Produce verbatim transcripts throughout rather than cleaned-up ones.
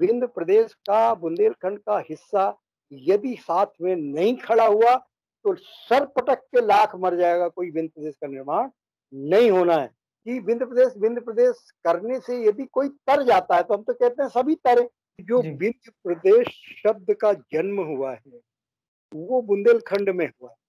विंध्य प्रदेश का बुंदेलखंड का हिस्सा यदि साथ में नहीं खड़ा हुआ तो सर पटक के लाख मर जाएगा, कोई विंध्य प्रदेश का निर्माण नहीं होना है। कि विंध्य प्रदेश विंध्य प्रदेश करने से यदि कोई तर जाता है तो हम तो कहते हैं सभी तरे। जो विंध्य प्रदेश शब्द का जन्म हुआ है वो बुंदेलखंड में हुआ है।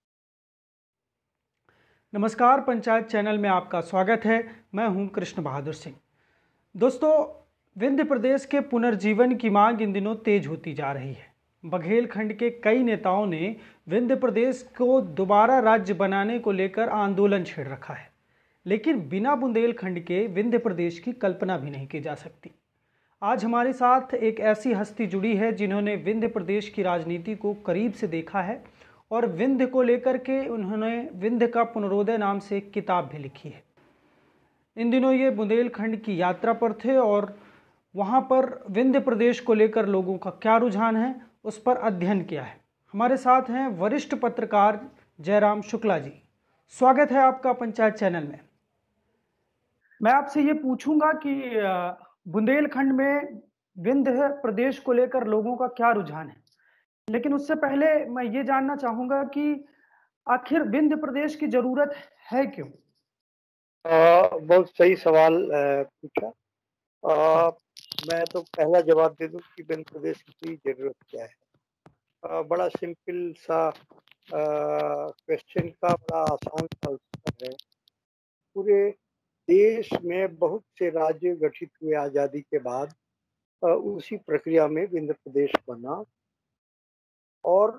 नमस्कार, पंचायत चैनल में आपका स्वागत है। मैं हूं कृष्ण बहादुर सिंह। दोस्तों, विंध्य प्रदेश के पुनर्जीवन की मांग इन दिनों तेज होती जा रही है। बघेलखंड के कई नेताओं ने विंध्य प्रदेश को दोबारा राज्य बनाने को लेकर आंदोलन छेड़ रखा है, लेकिन बिना बुंदेलखंड के विंध्य प्रदेश की कल्पना भी नहीं की जा सकती। आज हमारे साथ एक ऐसी हस्ती जुड़ी है जिन्होंने विंध्य प्रदेश की राजनीति को करीब से देखा है और विंध्य को लेकर के उन्होंने विंध्य का पुनरोदय नाम से एक किताब भी लिखी है। इन दिनों ये बुंदेलखंड की यात्रा पर थे और वहाँ पर विंध्य प्रदेश को लेकर लोगों का क्या रुझान है उस पर अध्ययन किया है। हमारे साथ हैं वरिष्ठ पत्रकार जयराम शुक्ला जी। स्वागत है आपका पंचायत चैनल में। मैं आपसे ये पूछूंगा कि बुंदेलखंड में विंध्य प्रदेश को लेकर लोगों का क्या रुझान है, लेकिन उससे पहले मैं ये जानना चाहूंगा कि आखिर विंध्य प्रदेश की जरूरत है क्यों? आ, बहुत सही सवाल पूछा। मैं तो पहला जवाब दे दूं कि विंध्य प्रदेश की जरूरत क्या है। आ, बड़ा सिंपल सा क्वेश्चन का बड़ा आसान सा उत्तर है। पूरे देश में बहुत से राज्य गठित हुए आजादी के बाद, आ, उसी प्रक्रिया में विंध्य प्रदेश बना और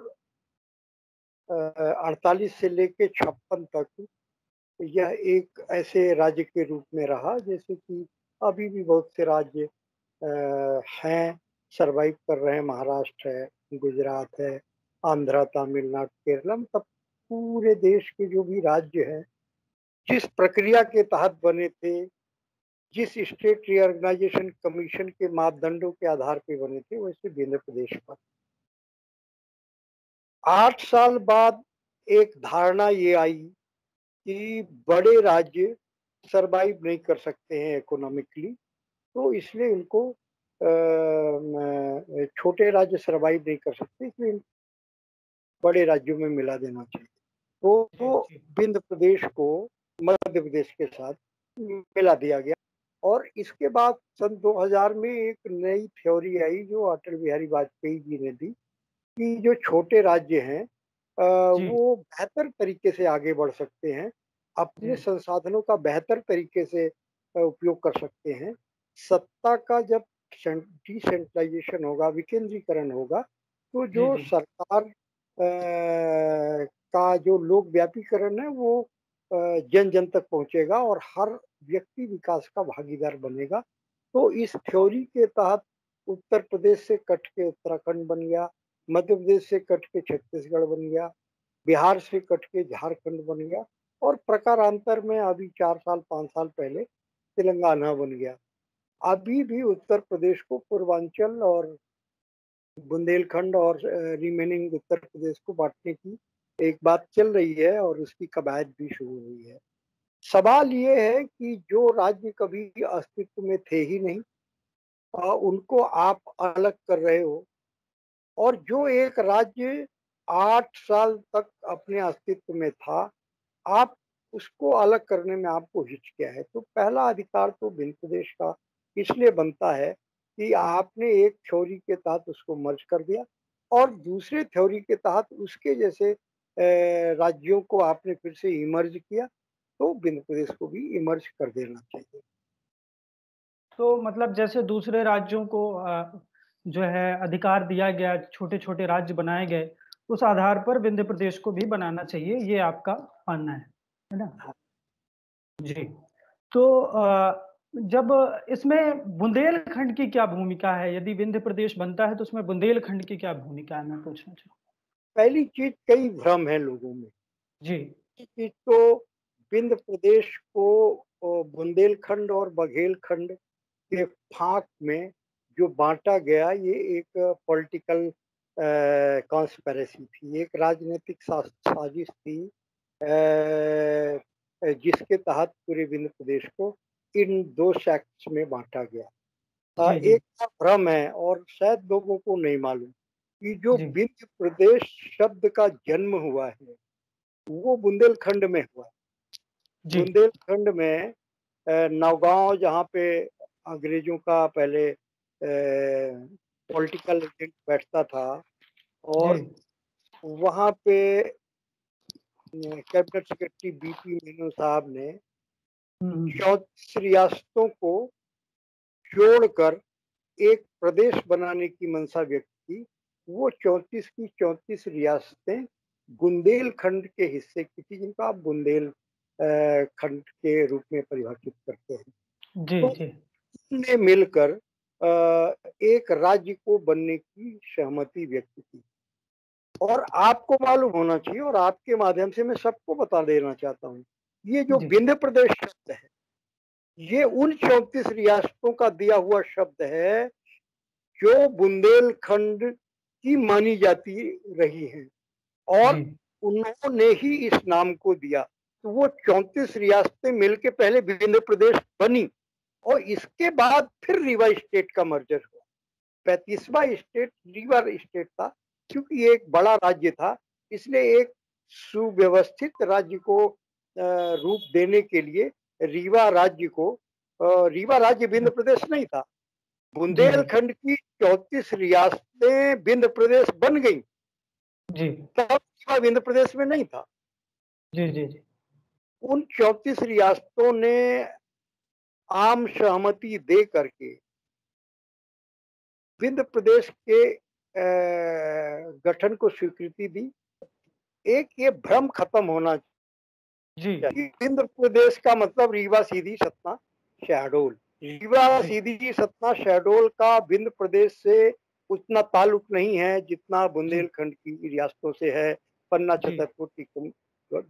अड़तालीस से लेके छप्पन तक यह एक ऐसे राज्य के रूप में रहा जैसे कि अभी भी बहुत से राज्य हैं, सरवाइव कर रहे हैं। महाराष्ट्र है, गुजरात है, आंध्र, तमिलनाडु, केरल, तब पूरे देश के जो भी राज्य हैं जिस प्रक्रिया के तहत बने थे, जिस स्टेट रीऑर्गेनाइजेशन कमीशन के मापदंडों के आधार पर बने थे, वैसे विंध्य प्रदेश पर आठ साल बाद एक धारणा ये आई कि बड़े राज्य सरवाइव नहीं कर सकते हैं इकोनॉमिकली, तो इसलिए इनको छोटे राज्य सरवाइव नहीं कर सकते, इसलिए बड़े राज्यों में मिला देना चाहिए। तो, तो विंध्य प्रदेश को मध्य प्रदेश के साथ मिला दिया गया और इसके बाद सन दो हज़ार में एक नई थ्योरी आई जो अटल बिहारी वाजपेयी जी ने दी कि जो छोटे राज्य हैं वो बेहतर तरीके से आगे बढ़ सकते हैं, अपने संसाधनों का बेहतर तरीके से उपयोग कर सकते हैं। सत्ता का जब डिसेंट्रलाइजेशन होगा, विकेंद्रीकरण होगा, तो जो सरकार आ, का जो लोक व्यापीकरण है वो जन जन तक पहुंचेगा और हर व्यक्ति विकास का भागीदार बनेगा। तो इस थ्योरी के तहत उत्तर प्रदेश से कट के उत्तराखंड बन गया, मध्य प्रदेश से कट के छत्तीसगढ़ बन गया, बिहार से कट के झारखंड बन गया और प्रकारांतर में अभी चार साल पाँच साल पहले तेलंगाना बन गया। अभी भी उत्तर प्रदेश को पूर्वांचल और बुंदेलखंड और रिमेनिंग उत्तर प्रदेश को बांटने की एक बात चल रही है और उसकी कवायद भी शुरू हुई है। सवाल ये है कि जो राज्य कभी अस्तित्व में थे ही नहीं, उनको आप अलग कर रहे हो, और जो एक राज्य आठ साल तक अपने अस्तित्व में था, आप उसको अलग करने में आपको हिचकिया है। तो पहला अधिकार तो विंध्य प्रदेश का इसलिए बनता है कि आपने एक थ्योरी के तहत उसको मर्ज कर दिया और दूसरे थ्योरी के तहत उसके जैसे राज्यों को आपने फिर से इमर्ज किया, तो विंध्य प्रदेश को भी इमर्ज कर देना चाहिए। तो मतलब जैसे दूसरे राज्यों को जो है अधिकार दिया गया, छोटे छोटे राज्य बनाए गए, उस आधार पर विंध्य प्रदेश को भी बनाना चाहिए, ये आपका मानना है, है ना? जी। तो जब इसमें बुंदेलखंड की क्या भूमिका है? यदि विंध्य प्रदेश बनता है तो उसमें बुंदेलखंड की क्या भूमिका है, मैं पूछना चाहूँ। पहली चीज, कई भ्रम है लोगों में। जी। चीज तो विंध्य प्रदेश को बुंदेलखंड और बघेलखंड के फाक में जो बांटा गया, ये एक पॉलिटिकल कॉन्स्पिरेसी थी, एक राजनीतिक साजिश थी आ, जिसके तहत पूरे विंध्य प्रदेश को इन दो सेक्ट्स में बांटा गया। अ, जी, जी, एक का भ्रम है और शायद लोगों को नहीं मालूम कि जो जी, विंध्य प्रदेश शब्द का जन्म हुआ है, वो बुंदेलखंड में हुआ है। जी, बुंदेलखंड में अ, नौगाँव जहाँ पे अंग्रेज़ों का पहले अ, पॉलिटिकल एजेंट बैठता था जी। और वहाँ पे अ, कैबिनेट सेक्रेटरी बीपी मीनू साहब ने हुँ, हुँ, हुँ। चौंतीस रियासतों को जोड़कर एक प्रदेश बनाने की मंशा व्यक्त की। वो चौंतीस की चौंतीस रियासतें बुंदेलखंड के हिस्से की थी, जिनको आप बुंदेल अ, खंड के रूप में परिभाषित करते हैं। जी, तो जी, ने मिलकर अ, एक राज्य को बनने की सहमति व्यक्त की और आपको मालूम होना चाहिए और आपके माध्यम से मैं सबको बता देना चाहता हूँ, ये जो जी, विंध्य प्रदेश शब्द है, ये उन चौंतीस रियासतों का दिया हुआ शब्द है, जो बुंदेलखंड की मानी जाती रही हैं जी, और उन्होंने ही इस नाम को दिया। तो वो चौंतीस रियासतें मिलके पहले विंध्य प्रदेश बनी और इसके बाद फिर रीवा स्टेट का मर्जर हुआ। पैंतीसवां स्टेट रीवा स्टेट था, क्योंकि ये एक बड़ा राज्य था, इसलिए एक सुव्यवस्थित राज्य को अ, रूप देने के लिए रीवा राज्य को अ, रीवा राज्य विंध्य प्रदेश नहीं था। जी, जी, बुंदेलखंड की चौंतीस रियासतें विंध्य प्रदेश बन गई, जी, तब रीवा विंध्य प्रदेश में नहीं था। जी, जी, जी, उन चौंतीस रियासतों ने आम सहमति दे करके विंध्य प्रदेश के अ, गठन को स्वीकृति दी। एक ये भ्रम खत्म होना जी, चाहिए। विंध्य प्रदेश का मतलब रीवा, सीधी, सतना, शहडोल। रीवा, जी, सीधी, सतना, शहडोल का विंध्य प्रदेश से उतना ताल्लुक नहीं है जितना जी, बुंदेलखंड की रियासतों से है, पन्ना, जी, छतरपुर, टीकमगढ़,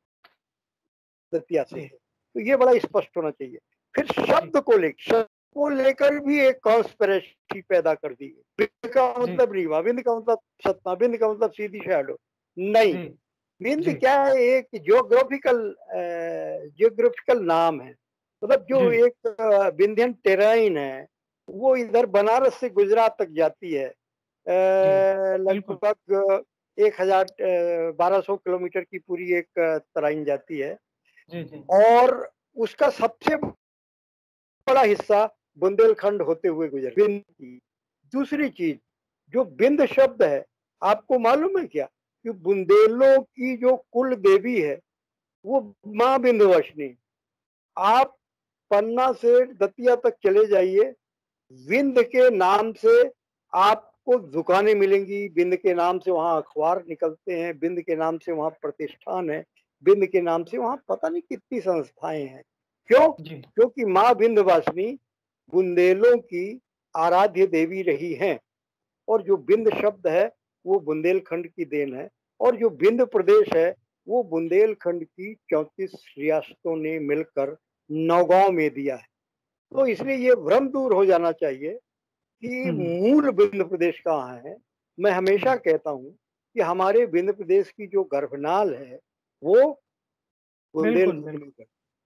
दतिया से जी, है। तो ये बड़ा स्पष्ट होना चाहिए। फिर जी, शब्द को लेकर शब्द को लेकर भी एक कॉन्स्पिरेसी पैदा कर दी है। विंध्य का जी, मतलब रीवा, विंध्य का मतलब सतना, विंध्य का मतलब सीधी, शहडोल। नहीं, जी, विंध्य जी, क्या है, एक ज्योग्राफिकल ज्योग्राफिकल नाम है। मतलब जो जी, एक अ, विंध्यन टेराइन है, वो इधर बनारस से गुजरात तक जाती है। जी, अ, बिल्कुल। लगभग एक हजार बारह सौ किलोमीटर की पूरी एक अ, तराइन जाती है जी, जी, और उसका सबसे बड़ा हिस्सा बुंदेलखंड होते हुए गुजर विंध्य की। दूसरी चीज, जो विंध्य शब्द है, आपको मालूम है क्या कि बुंदेलों की जो कुल देवी है, वो माँ विंध्यवासिनी। आप पन्ना से दतिया तक चले जाइए, विंध्य के नाम से आपको दुकानें मिलेंगी, विंध्य के नाम से वहाँ अखबार निकलते हैं, विंध्य के नाम से वहाँ प्रतिष्ठान है, विंध्य के नाम से वहाँ पता नहीं कितनी संस्थाएं हैं। क्यों? जी, क्योंकि माँ विंध्यवासिनी बुंदेलों की आराध्य देवी रही हैं और जो विंध्य शब्द है वो बुंदेलखंड की देन है और जो विंध्य प्रदेश है वो बुंदेलखंड की चौंतीस रियासतों ने मिलकर नौगांव में दिया है। तो इसलिए ये भ्रम दूर हो जाना चाहिए कि हुँ, मूल विंध्य प्रदेश कहाँ है। मैं हमेशा जी, कहता हूँ कि हमारे विंध्य प्रदेश की जो गर्भनाल है वो बिल्कुल, बुंदेलखंड बिल्कुल। में है।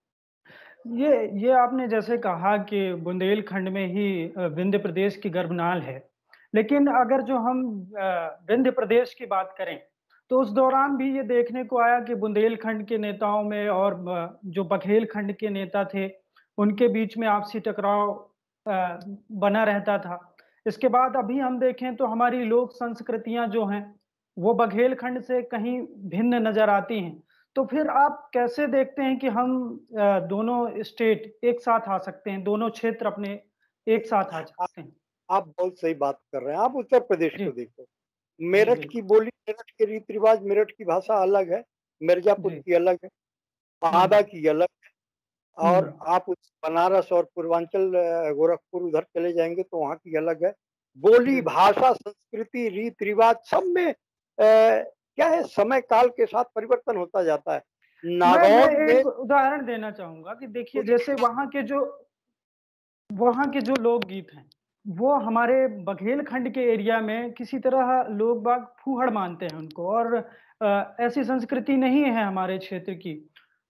ये ये आपने जैसे कहा कि बुंदेलखंड में ही अ, विंध्य प्रदेश की गर्भनाल है। लेकिन अगर जो हम अ, विंध्य प्रदेश की बात करें, तो उस दौरान भी ये देखने को आया कि बुंदेलखंड के नेताओं में और ब जो बघेलखंड के नेता थे, उनके बीच में आपसी टकराव अ, बना रहता था। इसके बाद अभी हम देखें तो हमारी लोक संस्कृतियाँ जो हैं, वो बघेलखंड से कहीं भिन्न नज़र आती हैं। तो फिर आप कैसे देखते हैं कि हम अ, दोनों स्टेट एक साथ आ सकते हैं, दोनों क्षेत्र अपने एक साथ आ आप, सकते हैं? आप बहुत सही बात कर रहे हैं। आप उत्तर प्रदेश जी, को देखो, जी, मेरठ की बिल्कुल। बोली, मेरठ के रीति रिवाज, मेरठ की भाषा अलग है, मिर्जापुर जी, की अलग है, हुँ, बांदा की अलग है हुँ, और आप उस बनारस और पूर्वांचल अ, गोरखपुर उधर चले जाएंगे तो वहाँ की अलग है। बोली, जी, जी। भाषा, संस्कृति, रीति रिवाज सब में अ, क्या है, समय काल के साथ परिवर्तन होता जाता है। मैं मैं नागौर में एक उदाहरण देना चाहूँगा कि देखिए बोलिए, जैसे वहाँ के जो वहाँ के जो लोकगीत हैं, वो हमारे बघेलखंड के एरिया में किसी तरह लोग बाग फूहड़ मानते हैं उनको और अ, ऐसी संस्कृति नहीं है हमारे क्षेत्र की।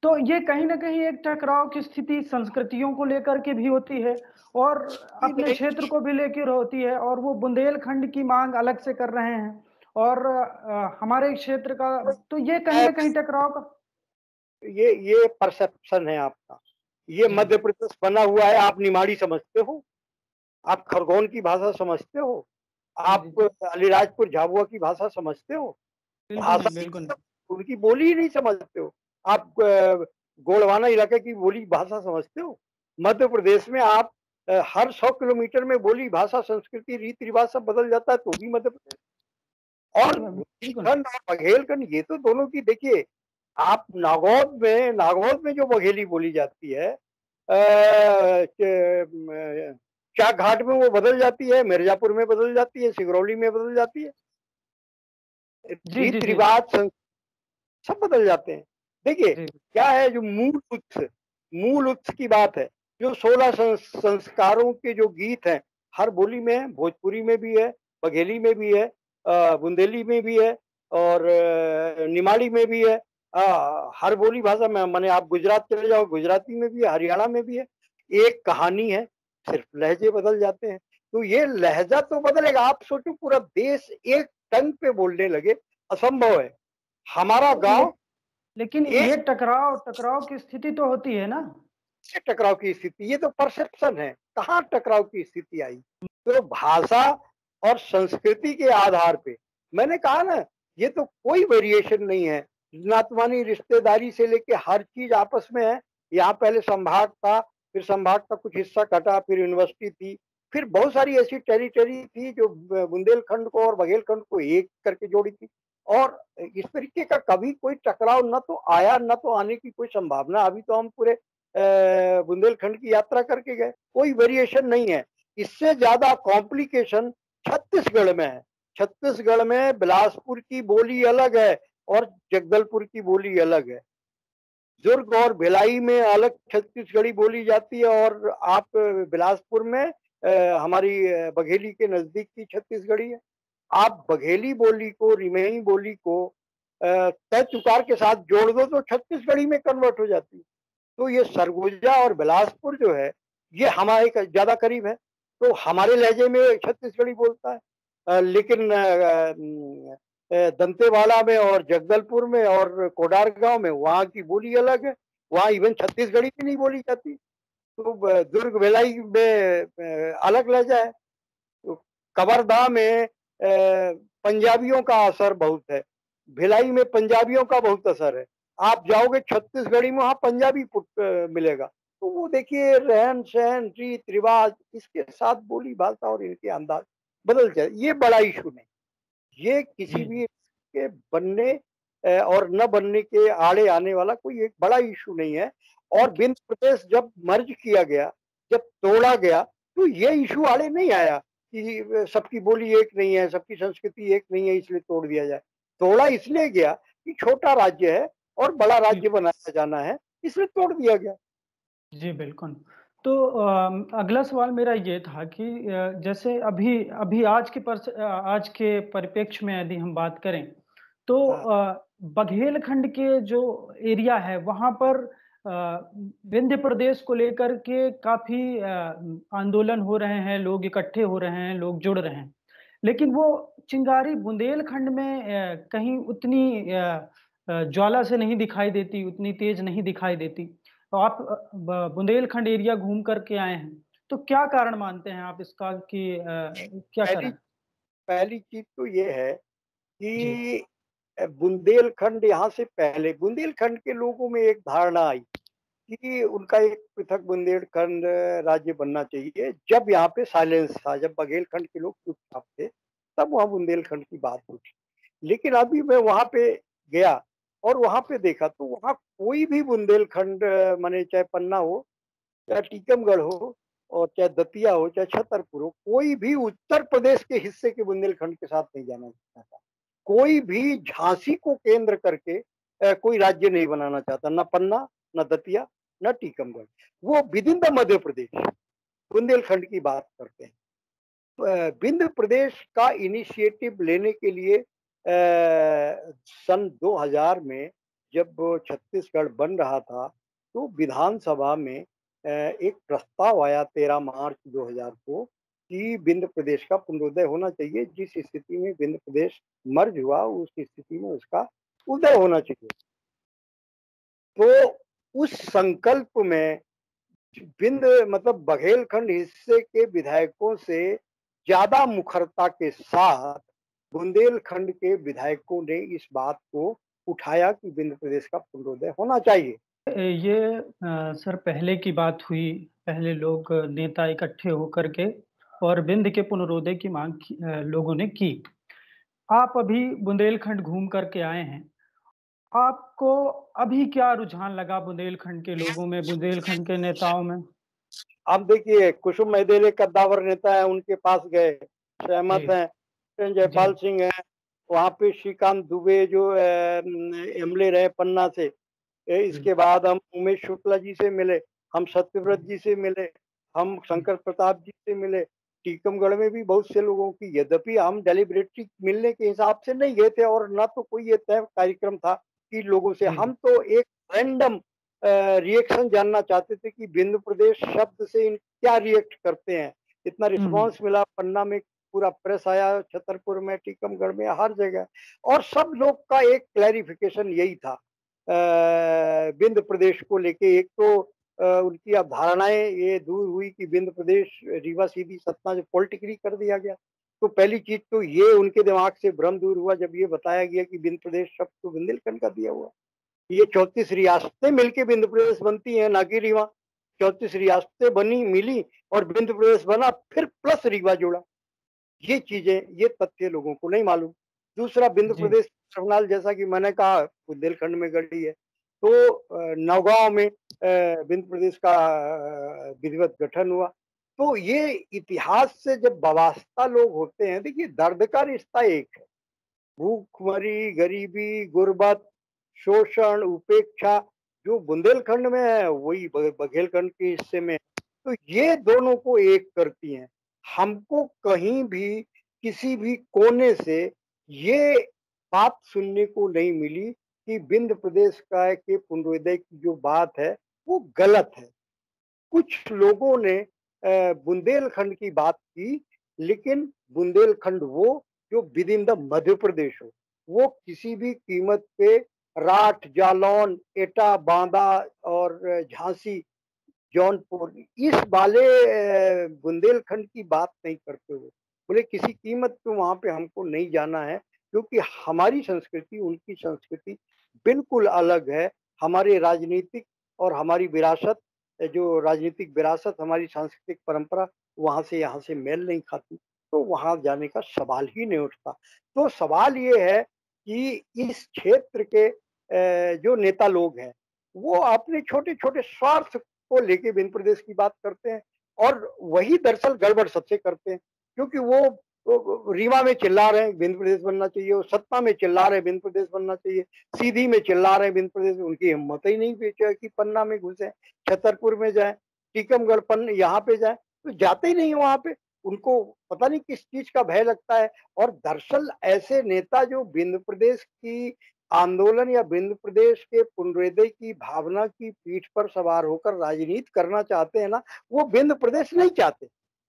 तो ये कहीं ना कहीं एक टकराव की स्थिति संस्कृतियों को लेकर के भी होती है और अपने क्षेत्र को भी लेकर होती है, और वो बुंदेलखंड की मांग अलग से कर रहे हैं और आ, हमारे क्षेत्र का, तो ये कहीं ना कहीं टकराव का ये ये परसेप्शन है आपका। ये मध्य प्रदेश बना हुआ है, आप निमाड़ी समझते हो, आप खरगोन की भाषा समझते हो, आप अलीराजपुर झाबुआ की भाषा समझते हो, भाषा बिल्कुल उनकी बोली ही नहीं समझते हो। आप गोंडवाना इलाके की बोली भाषा समझते हो। मध्य प्रदेश में आप हर सौ किलोमीटर में बोली भाषा संस्कृति रीति रिवाज सब बदल जाता है, तो भी मध्य प्रदेश। और बुंदेलखंड और बघेलखंड ये तो दोनों की, देखिए आप नागौद में नागौद में जो बघेली बोली जाती है, चाक घाट में वो बदल जाती है, मिर्जापुर में बदल जाती है, सिगरौली में बदल जाती है, रीति रिवाज सब बदल जाते हैं। देखिए क्या है, जो मूल उत्स मूल उत्स की बात है, जो सोलह संस्कारों के जो गीत हैं हर बोली में है, भोजपुरी में भी है, बघेली में भी है, बुंदेली में भी है और निमाड़ी में भी है। आ, हर बोली भाषा में, माने आप गुजरात चले जाओ गुजराती में भी है, हरियाणा में भी है। एक कहानी है, सिर्फ लहजे बदल जाते हैं। तो ये लहजा तो बदलेगा, आप सोचो पूरा देश एक टंग पे बोलने लगे, असंभव है। हमारा गांव, लेकिन ये टकराव टकराव की स्थिति तो होती है ना, टकराव की स्थिति, ये तो परसेप्शन है। कहाँ टकराव की स्थिति आई? तो भाषा और संस्कृति के आधार पे मैंने कहा ना, ये तो कोई वेरिएशन नहीं है। नातवानी रिश्तेदारी से लेके हर चीज आपस में है। यहाँ पहले संभाग था, फिर संभाग का कुछ हिस्सा कटा, फिर यूनिवर्सिटी थी, फिर बहुत सारी ऐसी टेरिटरी थी जो बुंदेलखंड को और बघेलखंड को एक करके जोड़ी थी। और इस तरीके का कभी कोई टकराव न तो आया, न तो आने की कोई संभावना। अभी तो हम पूरे बुंदेलखंड की यात्रा करके गए, कोई वेरिएशन नहीं है। इससे ज्यादा कॉम्प्लिकेशन छत्तीसगढ़ में है। छत्तीसगढ़ में बिलासपुर की बोली अलग है और जगदलपुर की बोली अलग है। दुर्ग और भिलाई में अलग छत्तीसगढ़ी बोली जाती है, और आप बिलासपुर में आ, हमारी बघेली के नजदीक की छत्तीसगढ़ी है। आप बघेली बोली को, रिमेही बोली को तय तुकार के साथ जोड़ दो तो छत्तीसगढ़ी में कन्वर्ट हो जाती है। तो ये सरगुजा और बिलासपुर जो है ये हमारे ज्यादा करीब है, तो हमारे लहजे में छत्तीसगढ़ी बोलता है। लेकिन दंतेवाड़ा में और जगदलपुर में और कोडारगांव में वहाँ की बोली अलग है, वहाँ इवन छत्तीसगढ़ी भी नहीं बोली जाती। तो दुर्ग भिलाई में अलग लहजा है। तो कवर्धा में पंजाबियों का असर बहुत है, भिलाई में पंजाबियों का बहुत असर है। आप जाओगे छत्तीसगढ़ी में, वहाँ पंजाबी मिलेगा। तो वो देखिए रहन सहन रीत रिवाज इसके साथ बोली भाषा और इनके अंदाज बदल जाए, ये बड़ा इशू नहीं। ये किसी भी के बनने और न बनने के आड़े आने वाला कोई एक बड़ा इशू नहीं है। और बिंद प्रदेश जब मर्ज किया गया, जब तोड़ा गया, तो ये इशू आड़े नहीं आया कि सबकी बोली एक नहीं है, सबकी संस्कृति एक नहीं है इसलिए तोड़ दिया जाए। तोड़ा इसलिए गया कि छोटा राज्य है और बड़ा राज्य बनाया जाना है, इसलिए तोड़ दिया गया। जी बिल्कुल। तो अगला सवाल मेरा ये था कि जैसे अभी अभी आज के पर आज के परिप्रेक्ष्य में यदि हम बात करें तो बघेलखंड के जो एरिया है वहां पर विंध्य प्रदेश को लेकर के काफी आंदोलन हो रहे हैं, लोग इकट्ठे हो रहे हैं, लोग जुड़ रहे हैं, लेकिन वो चिंगारी बुंदेलखंड में कहीं उतनी ज्वाला से नहीं दिखाई देती, उतनी तेज नहीं दिखाई देती। तो आप बुंदेलखंड एरिया घूम करके आए हैं, तो क्या कारण मानते हैं आप इसका कि क्या पहली, करें? पहली चीज तो ये है कि बुंदेलखंड, यहाँ से पहले बुंदेलखंड के लोगों में एक धारणा आई कि उनका एक पृथक बुंदेलखंड राज्य बनना चाहिए। जब यहाँ पे साइलेंस था, जब बघेलखंड के लोग चुपचाप थे, तब वहाँ बुंदेलखंड की बात उठी। लेकिन अभी मैं वहां पे गया और वहां पे देखा तो वहाँ कोई भी बुंदेलखंड, माने चाहे पन्ना हो, चाहे टीकमगढ़ हो, और चाहे दतिया हो, चाहे छतरपुर हो, कोई भी उत्तर प्रदेश के हिस्से के बुंदेलखंड के साथ नहीं जाना चाहता था। कोई भी झांसी को केंद्र करके कोई राज्य नहीं बनाना चाहता, न पन्ना, न दतिया, न टीकमगढ़। वो within the Madhya Pradesh Bundelkhand की बात करते हैं। विंध्य प्रदेश का इनिशिएटिव लेने के लिए सन दो हज़ार में जब छत्तीसगढ़ बन रहा था तो विधानसभा में अ, एक प्रस्ताव आया तेरह मार्च दो हज़ार को कि विंध्य प्रदेश का पुनरोदय होना चाहिए। जिस स्थिति में विंध्य प्रदेश मर्ज हुआ उस स्थिति में उसका उदय होना चाहिए। तो उस संकल्प में विंध्य मतलब बघेलखंड हिस्से के विधायकों से ज्यादा मुखरता के साथ बुंदेलखंड के विधायकों ने इस बात को उठाया कि विंध्य प्रदेश का पुनरोदय होना चाहिए। ये अ, सर पहले की बात हुई, पहले लोग नेता इकट्ठे होकर के और विंध्य के पुनरोदय की मांग की, अ, लोगों ने की। आप अभी बुंदेलखंड घूम करके आए हैं, आपको अभी क्या रुझान लगा बुंदेलखंड के लोगों में, बुंदेलखंड के नेताओं में? अब देखिए कुसुम महदेले कद्दावर नेता है, उनके पास गए, सहमत जी, हैं। जी, जयपाल सिंह है, वहाँ पे श्रीकांत दुबे जो एमएलए रहे पन्ना से। ए, जी, इसके बाद हम उमेश शुक्ला जी से मिले, हम सत्यव्रत जी से मिले, हम शंकर प्रताप जी से मिले। टीकमगढ़ में भी बहुत से लोगों की, यद्यपि हम डेलिब्रेटली मिलने के हिसाब से नहीं गए थे और ना तो कोई ये तय कार्यक्रम था कि लोगों से, जी, हम तो एक रैंडम रिएक्शन जानना चाहते थे कि विंध्य प्रदेश शब्द से इन क्या रिएक्ट करते हैं। इतना हुँ, रिस्पांस मिला, पन्ना में पूरा प्रेस आया, छतरपुर में, टीकमगढ़ में, हर जगह। और सब लोग का एक क्लैरिफिकेशन यही था विंध्य प्रदेश को लेके। एक तो अ, उनकी अवधारणाएं ये दूर हुई कि विंध्य प्रदेश रीवा सीधी सतना जो पॉलिटिकली कर दिया गया। तो पहली चीज तो ये उनके दिमाग से भ्रम दूर हुआ जब ये बताया गया कि विंध्य प्रदेश शब्द तो बुंदेलखंड का दिया हुआ। ये चौंतीस रियासतें मिलके विंध्य प्रदेश बनती हैं, ना कि रीवा। चौंतीस रियासतें बनी मिली और विंध्य प्रदेश बना, फिर प्लस रीवा जोड़ा। ये चीजें, ये तथ्य लोगों को नहीं मालूम। दूसरा, विंध्य जी, प्रदेश सर्वनाल जैसा कि मैंने कहा बुंदेलखंड में गढ़ी है, तो नौगांव में विंध्य प्रदेश का विधिवत गठन हुआ। तो ये इतिहास से जब वाबस्ता लोग होते हैं, देखिए दर्द का रिश्ता एक है, भूखमरी, गरीबी, गुर्बत, शोषण, उपेक्षा जो बुंदेलखंड में है वही बघेलखंड के हिस्से में। तो ये दोनों को एक करती हैं। हमको कहीं भी किसी भी कोने से ये बात सुनने को नहीं मिली कि विंध्य प्रदेश का के पुनरोदय की जो बात है वो गलत है। कुछ लोगों ने बुंदेलखंड की बात की, लेकिन बुंदेलखंड वो जो विद इन द मध्य प्रदेश हो, वो किसी भी कीमत पे राठ, जालौन, एटा, बांदा और झांसी, जौनपुर इस वाले बुंदेलखंड की बात नहीं करते हुए बोले किसी कीमत पे वहां पे हमको नहीं जाना है, क्योंकि हमारी संस्कृति उनकी संस्कृति बिल्कुल अलग है। हमारे राजनीतिक और हमारी विरासत, जो राजनीतिक विरासत, हमारी सांस्कृतिक परंपरा वहां से यहाँ से मेल नहीं खाती, तो वहां जाने का सवाल ही नहीं उठता। तो सवाल ये है कि इस क्षेत्र के जो नेता लोग हैं वो अपने छोटे छोटे स्वार्थ को लेके विंध्य प्रदेश की बात करते हैं, और वही दरअसल गड़बड़ सबसे करते हैं। क्योंकि वो, वो रीवा में चिल्ला रहे हैं विंध्य प्रदेश बनना चाहिए, वो सतना में चिल्ला रहे हैं विंध्य प्रदेश बनना चाहिए, सीधी में चिल्ला रहे हैं विंध्य प्रदेश, उनकी हिम्मत ही नहीं बेचे कि पन्ना में घुसे, छतरपुर में जाए, टीकमगढ़ पन्ना यहाँ पे जाए, तो जाते ही नहीं वहां पे। उनको पता नहीं किस चीज का भय लगता है। और दरअसल ऐसे नेता जो विंध्य प्रदेश की आंदोलन या विंध्य प्रदेश के पुनरोदय की भावना की पीठ पर सवार होकर राजनीति करना चाहते हैं ना, वो विंध्य प्रदेश नहीं चाहते,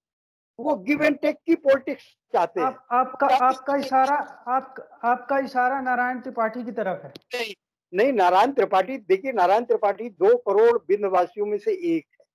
वो गिव एंड टेक की पॉलिटिक्स चाहते हैं। आप आपका आपका इशारा आप आपका इशारा नारायण त्रिपाठी की तरफ है। नहीं, नहीं, नारायण त्रिपाठी, देखिए नारायण त्रिपाठी दो करोड़ विंध्यवासियों में से एक है।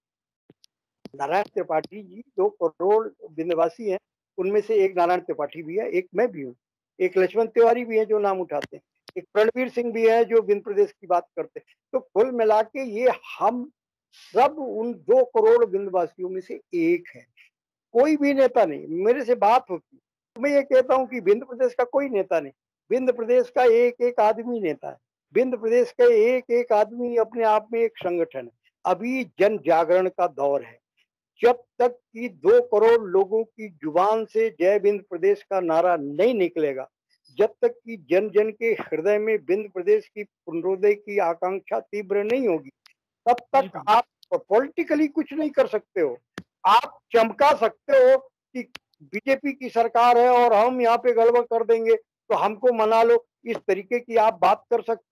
नारायण त्रिपाठी जी दो करोड़ विंध्यवासी हैं, उनमें से एक नारायण त्रिपाठी भी है, एक मैं भी हूँ, एक लक्ष्मण तिवारी भी है जो नाम उठाते हैं, एक रणवीर सिंह भी है जो विंध्य प्रदेश की बात करते हैं। तो कुल मिला के ये हम सब उन दो करोड़ विंध्यवासियों में से एक है। कोई भी नेता नहीं, मेरे से बात होती तो मैं ये कहता हूँ कि विंध्य प्रदेश का कोई नेता नहीं, विंध्य प्रदेश का एक एक आदमी नेता है। विंध्य प्रदेश का एक एक आदमी अपने आप में एक संगठन है। अभी जन जागरण का दौर है। जब तक कि दो करोड़ लोगों की जुबान से जय विंध्य प्रदेश का नारा नहीं निकलेगा, जब तक कि जन जन के हृदय में विंध्य प्रदेश की पुनरोदय की आकांक्षा तीव्र नहीं होगी, तब तक आप पॉलिटिकली कुछ नहीं कर सकते हो। आप चमका सकते हो कि बीजेपी की सरकार है और हम यहाँ पे गड़बड़ कर देंगे तो हमको मना लो, इस तरीके की आप बात कर सकते हो।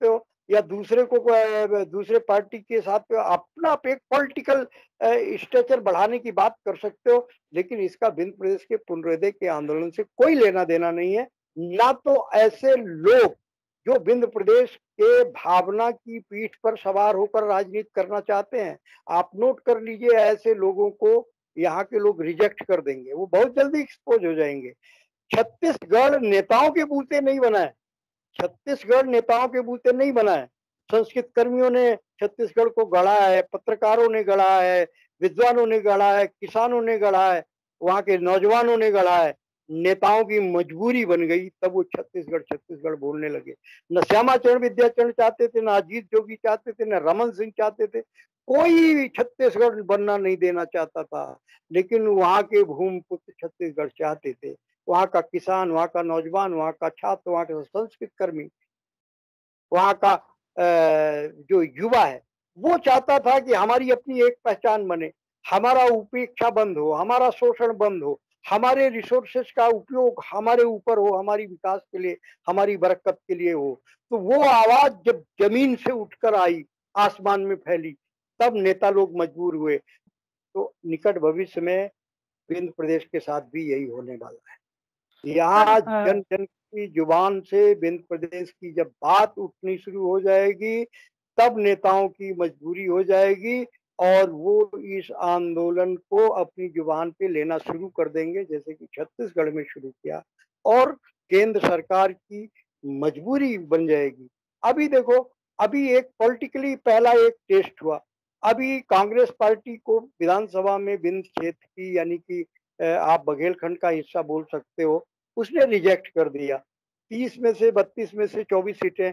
या दूसरे को अ, दूसरे पार्टी के साथ अपना आप एक पॉलिटिकल स्ट्रक्चर बढ़ाने की बात कर सकते हो, लेकिन इसका विंध्य प्रदेश के पुनर्योदय के आंदोलन से कोई लेना देना नहीं है। ना तो ऐसे लोग जो विंध्य प्रदेश के भावना की पीठ पर सवार होकर राजनीति करना चाहते हैं, आप नोट कर लीजिए, ऐसे लोगों को यहाँ के लोग रिजेक्ट कर देंगे, वो बहुत जल्दी एक्सपोज हो जाएंगे। छत्तीसगढ़ नेताओं के बूते नहीं बना है, छत्तीसगढ़ नेताओं के बूते नहीं बना है। संस्कृत कर्मियों ने छत्तीसगढ़ को गढ़ा है, पत्रकारों ने गढ़ा है, विद्वानों ने गढ़ा है, किसानों ने गढ़ा है, वहाँ के नौजवानों ने गढ़ा है। नेताओं की मजबूरी बन गई, तब वो छत्तीसगढ़ छत्तीसगढ़ बोलने लगे। न श्यामाचरण विद्याचरण चाहते थे, न अजीत जोगी चाहते थे, न रमन सिंह चाहते थे, कोई छत्तीसगढ़ बनना नहीं देना चाहता था। लेकिन वहाँ के भूमिपुत्र छत्तीसगढ़ चाहते थे। वहाँ का किसान, वहाँ का नौजवान, वहाँ का छात्र, वहाँ का संस्कृत कर्मी, वहाँ का जो युवा है, वो चाहता था कि हमारी अपनी एक पहचान बने, हमारा उपेक्षा बंद हो, हमारा शोषण बंद हो, हमारे रिसोर्सेस का उपयोग हमारे ऊपर हो, हमारी विकास के लिए, हमारी बरकत के लिए हो। तो वो आवाज जब जमीन से उठकर आई, आसमान में फैली, तब नेता लोग मजबूर हुए। तो निकट भविष्य में विंध्य प्रदेश के साथ भी यही होने वाला है। यहाँ जन जन की जुबान से विंध्य प्रदेश की जब बात उठनी शुरू हो जाएगी, तब नेताओं की मजबूरी हो जाएगी और वो इस आंदोलन को अपनी जुबान पे लेना शुरू कर देंगे, जैसे कि छत्तीसगढ़ में शुरू किया, और केंद्र सरकार की मजबूरी बन जाएगी। अभी देखो, अभी एक पॉलिटिकली पहला एक टेस्ट हुआ। अभी कांग्रेस पार्टी को विधानसभा में विंध्य क्षेत्र की, यानी कि आप बघेलखंड का हिस्सा बोल सकते हो, उसने रिजेक्ट कर दिया। तीस में से बत्तीस में से चौबीस सीटें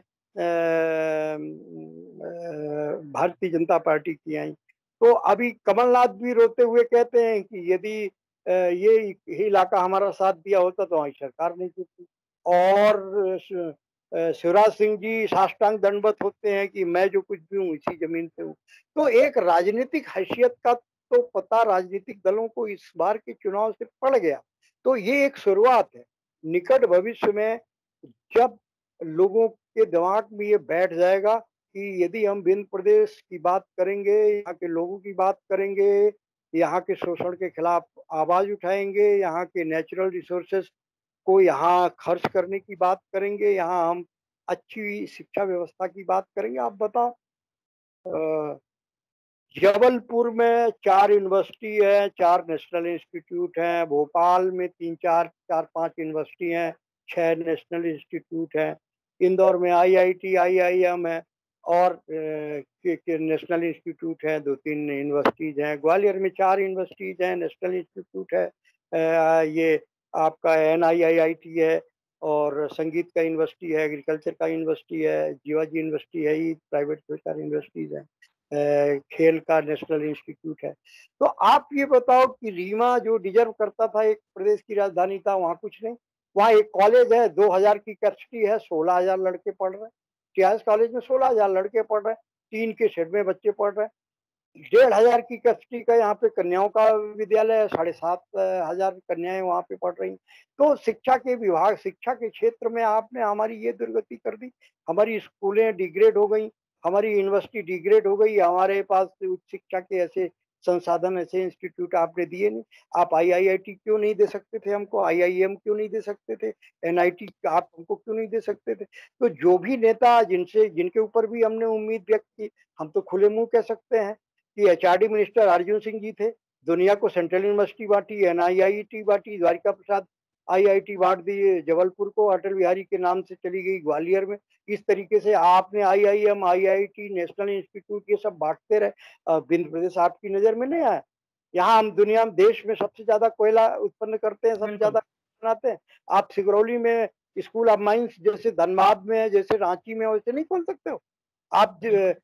भारतीय जनता पार्टी की आई। तो अभी कमलनाथ भी रोते हुए कहते हैं कि यदि ये ही इलाका हमारा साथ दिया होता तो हमारी सरकार नहीं जीती। और शिवराज सिंह जी साष्टांग दंडवत होते हैं कि मैं जो कुछ भी हूँ इसी जमीन पे हूँ। तो एक राजनीतिक हैसियत का तो पता राजनीतिक दलों को इस बार के चुनाव से पड़ गया। तो ये एक शुरुआत है। निकट भविष्य में जब लोगों के दिमाग में ये बैठ जाएगा कि यदि हम विंध्य प्रदेश की बात करेंगे, यहाँ के लोगों की बात करेंगे, यहाँ के शोषण के खिलाफ आवाज उठाएंगे, यहाँ के नेचुरल रिसोर्सेस को यहाँ खर्च करने की बात करेंगे, यहाँ हम अच्छी शिक्षा व्यवस्था की बात करेंगे। आप बताओ, जबलपुर में चार यूनिवर्सिटी है, चार नेशनल इंस्टीट्यूट हैं, भोपाल में तीन चार चार पांच यूनिवर्सिटी हैं, छह नेशनल इंस्टीट्यूट हैं, इंदौर में आईआईटी आईआईएम है और के, के नेशनल इंस्टीट्यूट है, दो तीन यूनिवर्सिटीज हैं, ग्वालियर में चार यूनिवर्सिटीज हैं, नेशनल इंस्टीट्यूट है, आ, ये आपका एनआईआईटी है, और संगीत का यूनिवर्सिटी है, एग्रीकल्चर का यूनिवर्सिटी है, जीवाजी यूनिवर्सिटी है, ही प्राइवेट दो चार यूनिवर्सिटीज है, खेल का नेशनल इंस्टीट्यूट है। तो आप ये बताओ कि रीवा जो डिजर्व करता था, एक प्रदेश की राजधानी था, वहाँ कुछ नहीं। वहाँ एक कॉलेज है, दो हजार की कैपेसिटी है, सोलह हजार लड़के पढ़ रहे हैं। टीआईएस कॉलेज में सोलह हजार लड़के पढ़ रहे हैं, तीन के शेड में बच्चे पढ़ रहे हैं। डेढ़ हजार की कैपेसिटी का यहाँ पे कन्याओं का विद्यालय है, साढ़े सात हजार कन्याएं वहाँ पे पढ़ रही। तो शिक्षा के विभाग, शिक्षा के क्षेत्र में आपने हमारी ये दुर्गति कर दी। हमारी स्कूलें डिग्रेड हो गई, हमारी यूनिवर्सिटी डिग्रेड हो गई, हमारे पास उच्च शिक्षा के ऐसे संसाधन, ऐसे इंस्टीट्यूट आपने दिए नहीं। आप आईआईटी क्यों नहीं दे सकते थे हमको, आईआईएम क्यों नहीं दे सकते थे, एनआईटी आप हमको क्यों नहीं दे सकते थे। तो जो भी नेता जिनसे जिनके ऊपर भी हमने उम्मीद व्यक्त की, हम तो खुले मुंह कह सकते हैं कि एचआरडी मिनिस्टर अर्जुन सिंह जी थे, दुनिया को सेंट्रल यूनिवर्सिटी बांटी, एनआईआईटी बांटी, द्वारिका प्रसाद आईआईटी बांट दी, जबलपुर को अटल बिहारी के नाम से चली गई, ग्वालियर में इस तरीके से आपने आईआईएम, आईआईटी, नेशनल इंस्टीट्यूट ये सब बांटते रहे। विंध्य प्रदेश आपकी नजर में नहीं आया। यहाँ हम दुनिया में देश में सबसे ज्यादा कोयला उत्पन्न करते हैं, सबसे ज्यादा बनाते हैं। आप सिगरौली में स्कूल ऑफ माइंस जैसे धनबाद में है, जैसे रांची में, वैसे नहीं खोल सकते हो आप।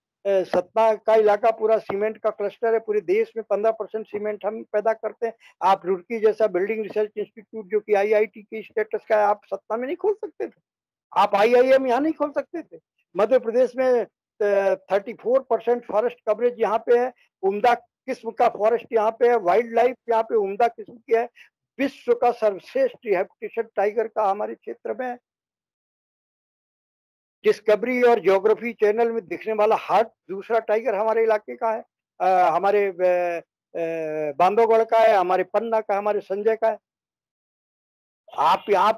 सतना का इलाका पूरा सीमेंट का क्लस्टर है, पूरे देश में पंद्रह परसेंट सीमेंट हम पैदा करते हैं। आप रुड़की जैसा बिल्डिंग रिसर्च इंस्टीट्यूट जो कि आईआईटी की स्टेटस का है, आप सतना में नहीं खोल सकते थे। आप आईआईएम यहाँ नहीं खोल सकते थे। मध्य प्रदेश में चौंतीस परसेंट फॉरेस्ट कवरेज यहाँ पे है, उम्दा किस्म का फॉरेस्ट यहाँ पे है, वाइल्ड लाइफ यहाँ पे उम्दा किस्म की है, विश्व का सर्वश्रेष्ठ रिहैबिलिटेशन टाइगर का हमारे क्षेत्र में है। डिस्कवरी और ज्योग्राफी चैनल में दिखने वाला हर दूसरा टाइगर हमारे इलाके का है, आ, हमारे आ, आ, बांधवगढ़ का है, हमारे पन्ना का, हमारे संजय का है। आप यहाँ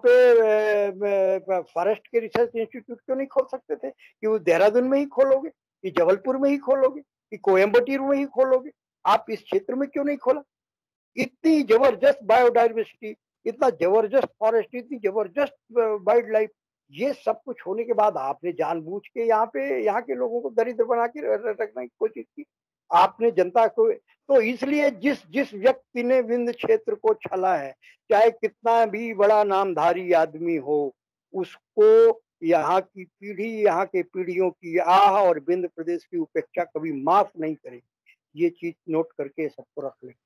पे फॉरेस्ट के रिसर्च इंस्टीट्यूट क्यों नहीं खोल सकते थे? कि वो देहरादून में ही खोलोगे, कि जबलपुर में ही खोलोगे, कि कोयम्बटूर में ही खोलोगे? आप इस क्षेत्र में क्यों नहीं खोला? इतनी जबरदस्त बायोडाइवर्सिटी, इतना जबरदस्त फॉरेस्ट, इतनी जबरदस्त वाइल्ड लाइफ, ये सब कुछ होने के बाद आपने जानबूझ के यहाँ पे यहाँ के लोगों को दरिद्र बना के रखने की कोशिश की। आपने जनता को, तो इसलिए जिस जिस व्यक्ति ने विंध्य क्षेत्र को छला है, चाहे कितना भी बड़ा नामधारी आदमी हो, उसको यहाँ की पीढ़ी, यहाँ के पीढ़ियों की आह और विंध्य प्रदेश की उपेक्षा कभी माफ नहीं करेगी। ये चीज नोट करके सबको रख ले।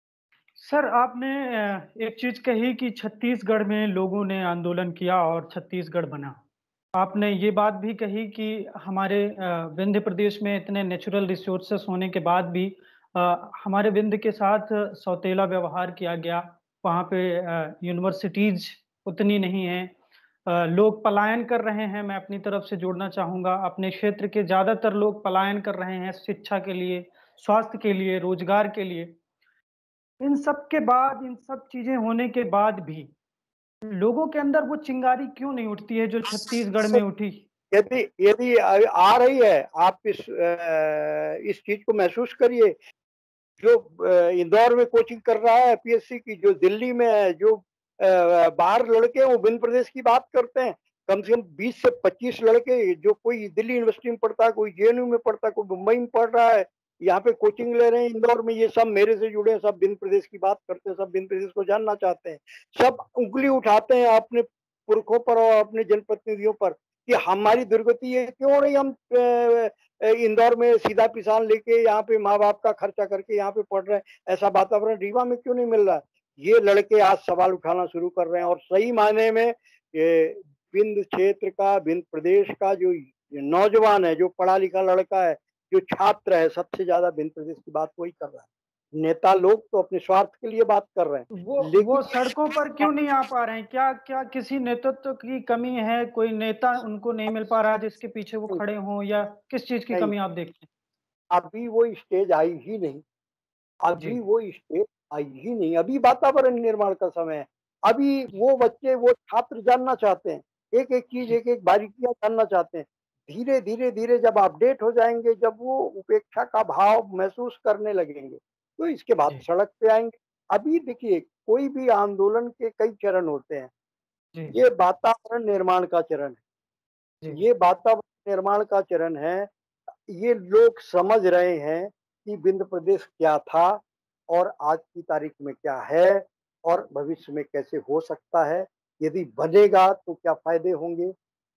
सर, आपने एक चीज कही कि छत्तीसगढ़ में लोगों ने आंदोलन किया और छत्तीसगढ़ बना। आपने ये बात भी कही कि हमारे विंध्य प्रदेश में इतने नेचुरल रिसोर्सेस होने के बाद भी आ, हमारे विंध्य के साथ सौतेला व्यवहार किया गया। वहाँ पे यूनिवर्सिटीज उतनी नहीं हैं, लोग पलायन कर रहे हैं। मैं अपनी तरफ से जोड़ना चाहूँगा, अपने क्षेत्र के ज़्यादातर लोग पलायन कर रहे हैं शिक्षा के लिए, स्वास्थ्य के लिए, रोजगार के लिए। इन सब के बाद, इन सब चीज़ें होने के बाद भी लोगों के अंदर वो चिंगारी क्यों नहीं उठती है जो छत्तीसगढ़ में उठी? यदि यदि आ रही है, आप इस इस चीज को महसूस करिए। जो इंदौर में कोचिंग कर रहा है पीएससी की, जो दिल्ली में है, जो बाहर लड़के वो विंध्य प्रदेश की बात करते हैं। कम से कम बीस से पच्चीस लड़के, जो कोई दिल्ली यूनिवर्सिटी में पढ़ता है, कोई जेएनयू में पढ़ता है, कोई मुंबई में पढ़ रहा है, यहाँ पे कोचिंग ले रहे हैं इंदौर में, ये सब मेरे से जुड़े हैं, सब विंध्य प्रदेश की बात करते हैं, सब विंध्य प्रदेश को जानना चाहते हैं, सब उंगली उठाते हैं अपने पुरखों पर और अपने जनप्रतिनिधियों पर कि हमारी दुर्गति है, क्यों नहीं हम इंदौर में सीधा पिसान लेके यहाँ पे माँ बाप का खर्चा करके यहाँ पे पढ़ रहे हैं, ऐसा वातावरण रीवा में क्यों नहीं मिल रहा? ये लड़के आज सवाल उठाना शुरू कर रहे हैं। और सही मायने में ये विंध्य क्षेत्र का, विंध्य प्रदेश का जो नौजवान है, जो पढ़ा लिखा लड़का है, जो छात्र है, सबसे ज्यादा विंध्य प्रदेश की बात वही कर रहा है। नेता लोग तो अपने स्वार्थ के लिए बात कर रहे हैं, वो लेकिन वो सड़कों पर क्यों नहीं आ पा रहे हैं? क्या क्या किसी नेतृत्व की कमी है? कोई नेता उनको नहीं मिल पा रहा है जिसके पीछे वो खड़े हों, या किस चीज की कमी आप देखते हैं? अभी वो स्टेज आई ही नहीं, अभी वो स्टेज आई ही नहीं। अभी वातावरण निर्माण का समय है। अभी वो बच्चे, वो छात्र जानना चाहते हैं, एक एक चीज, एक एक बारीकियां जानना चाहते हैं। धीरे धीरे धीरे जब अपडेट हो जाएंगे, जब वो उपेक्षा का भाव महसूस करने लगेंगे, तो इसके बाद सड़क पे आएंगे। अभी देखिए, कोई भी आंदोलन के कई चरण होते हैं, ये वातावरण निर्माण का चरण है, ये वातावरण निर्माण का चरण है। ये लोग समझ रहे हैं कि विंध्य प्रदेश क्या था और आज की तारीख में क्या है और भविष्य में कैसे हो सकता है। यदि बनेगा तो क्या फायदे होंगे,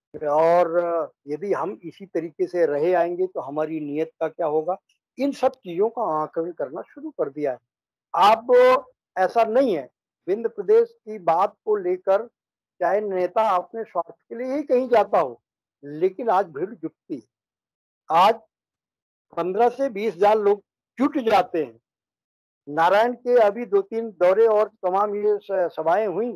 और यदि हम इसी तरीके से रहे आएंगे तो हमारी नीयत का क्या होगा। इन सब चीजों का आकलन करना शुरू कर दिया है। अब ऐसा नहीं है, विंध्य प्रदेश की बात को लेकर चाहे नेता अपने स्वार्थ के लिए ही कहीं जाता हो, लेकिन आज भीड़ जुटती है। आज पंद्रह से बीस हजार लोग जुट जाते हैं। नारायण के अभी दो तीन दौरे और तमाम ये सभाएं हुई,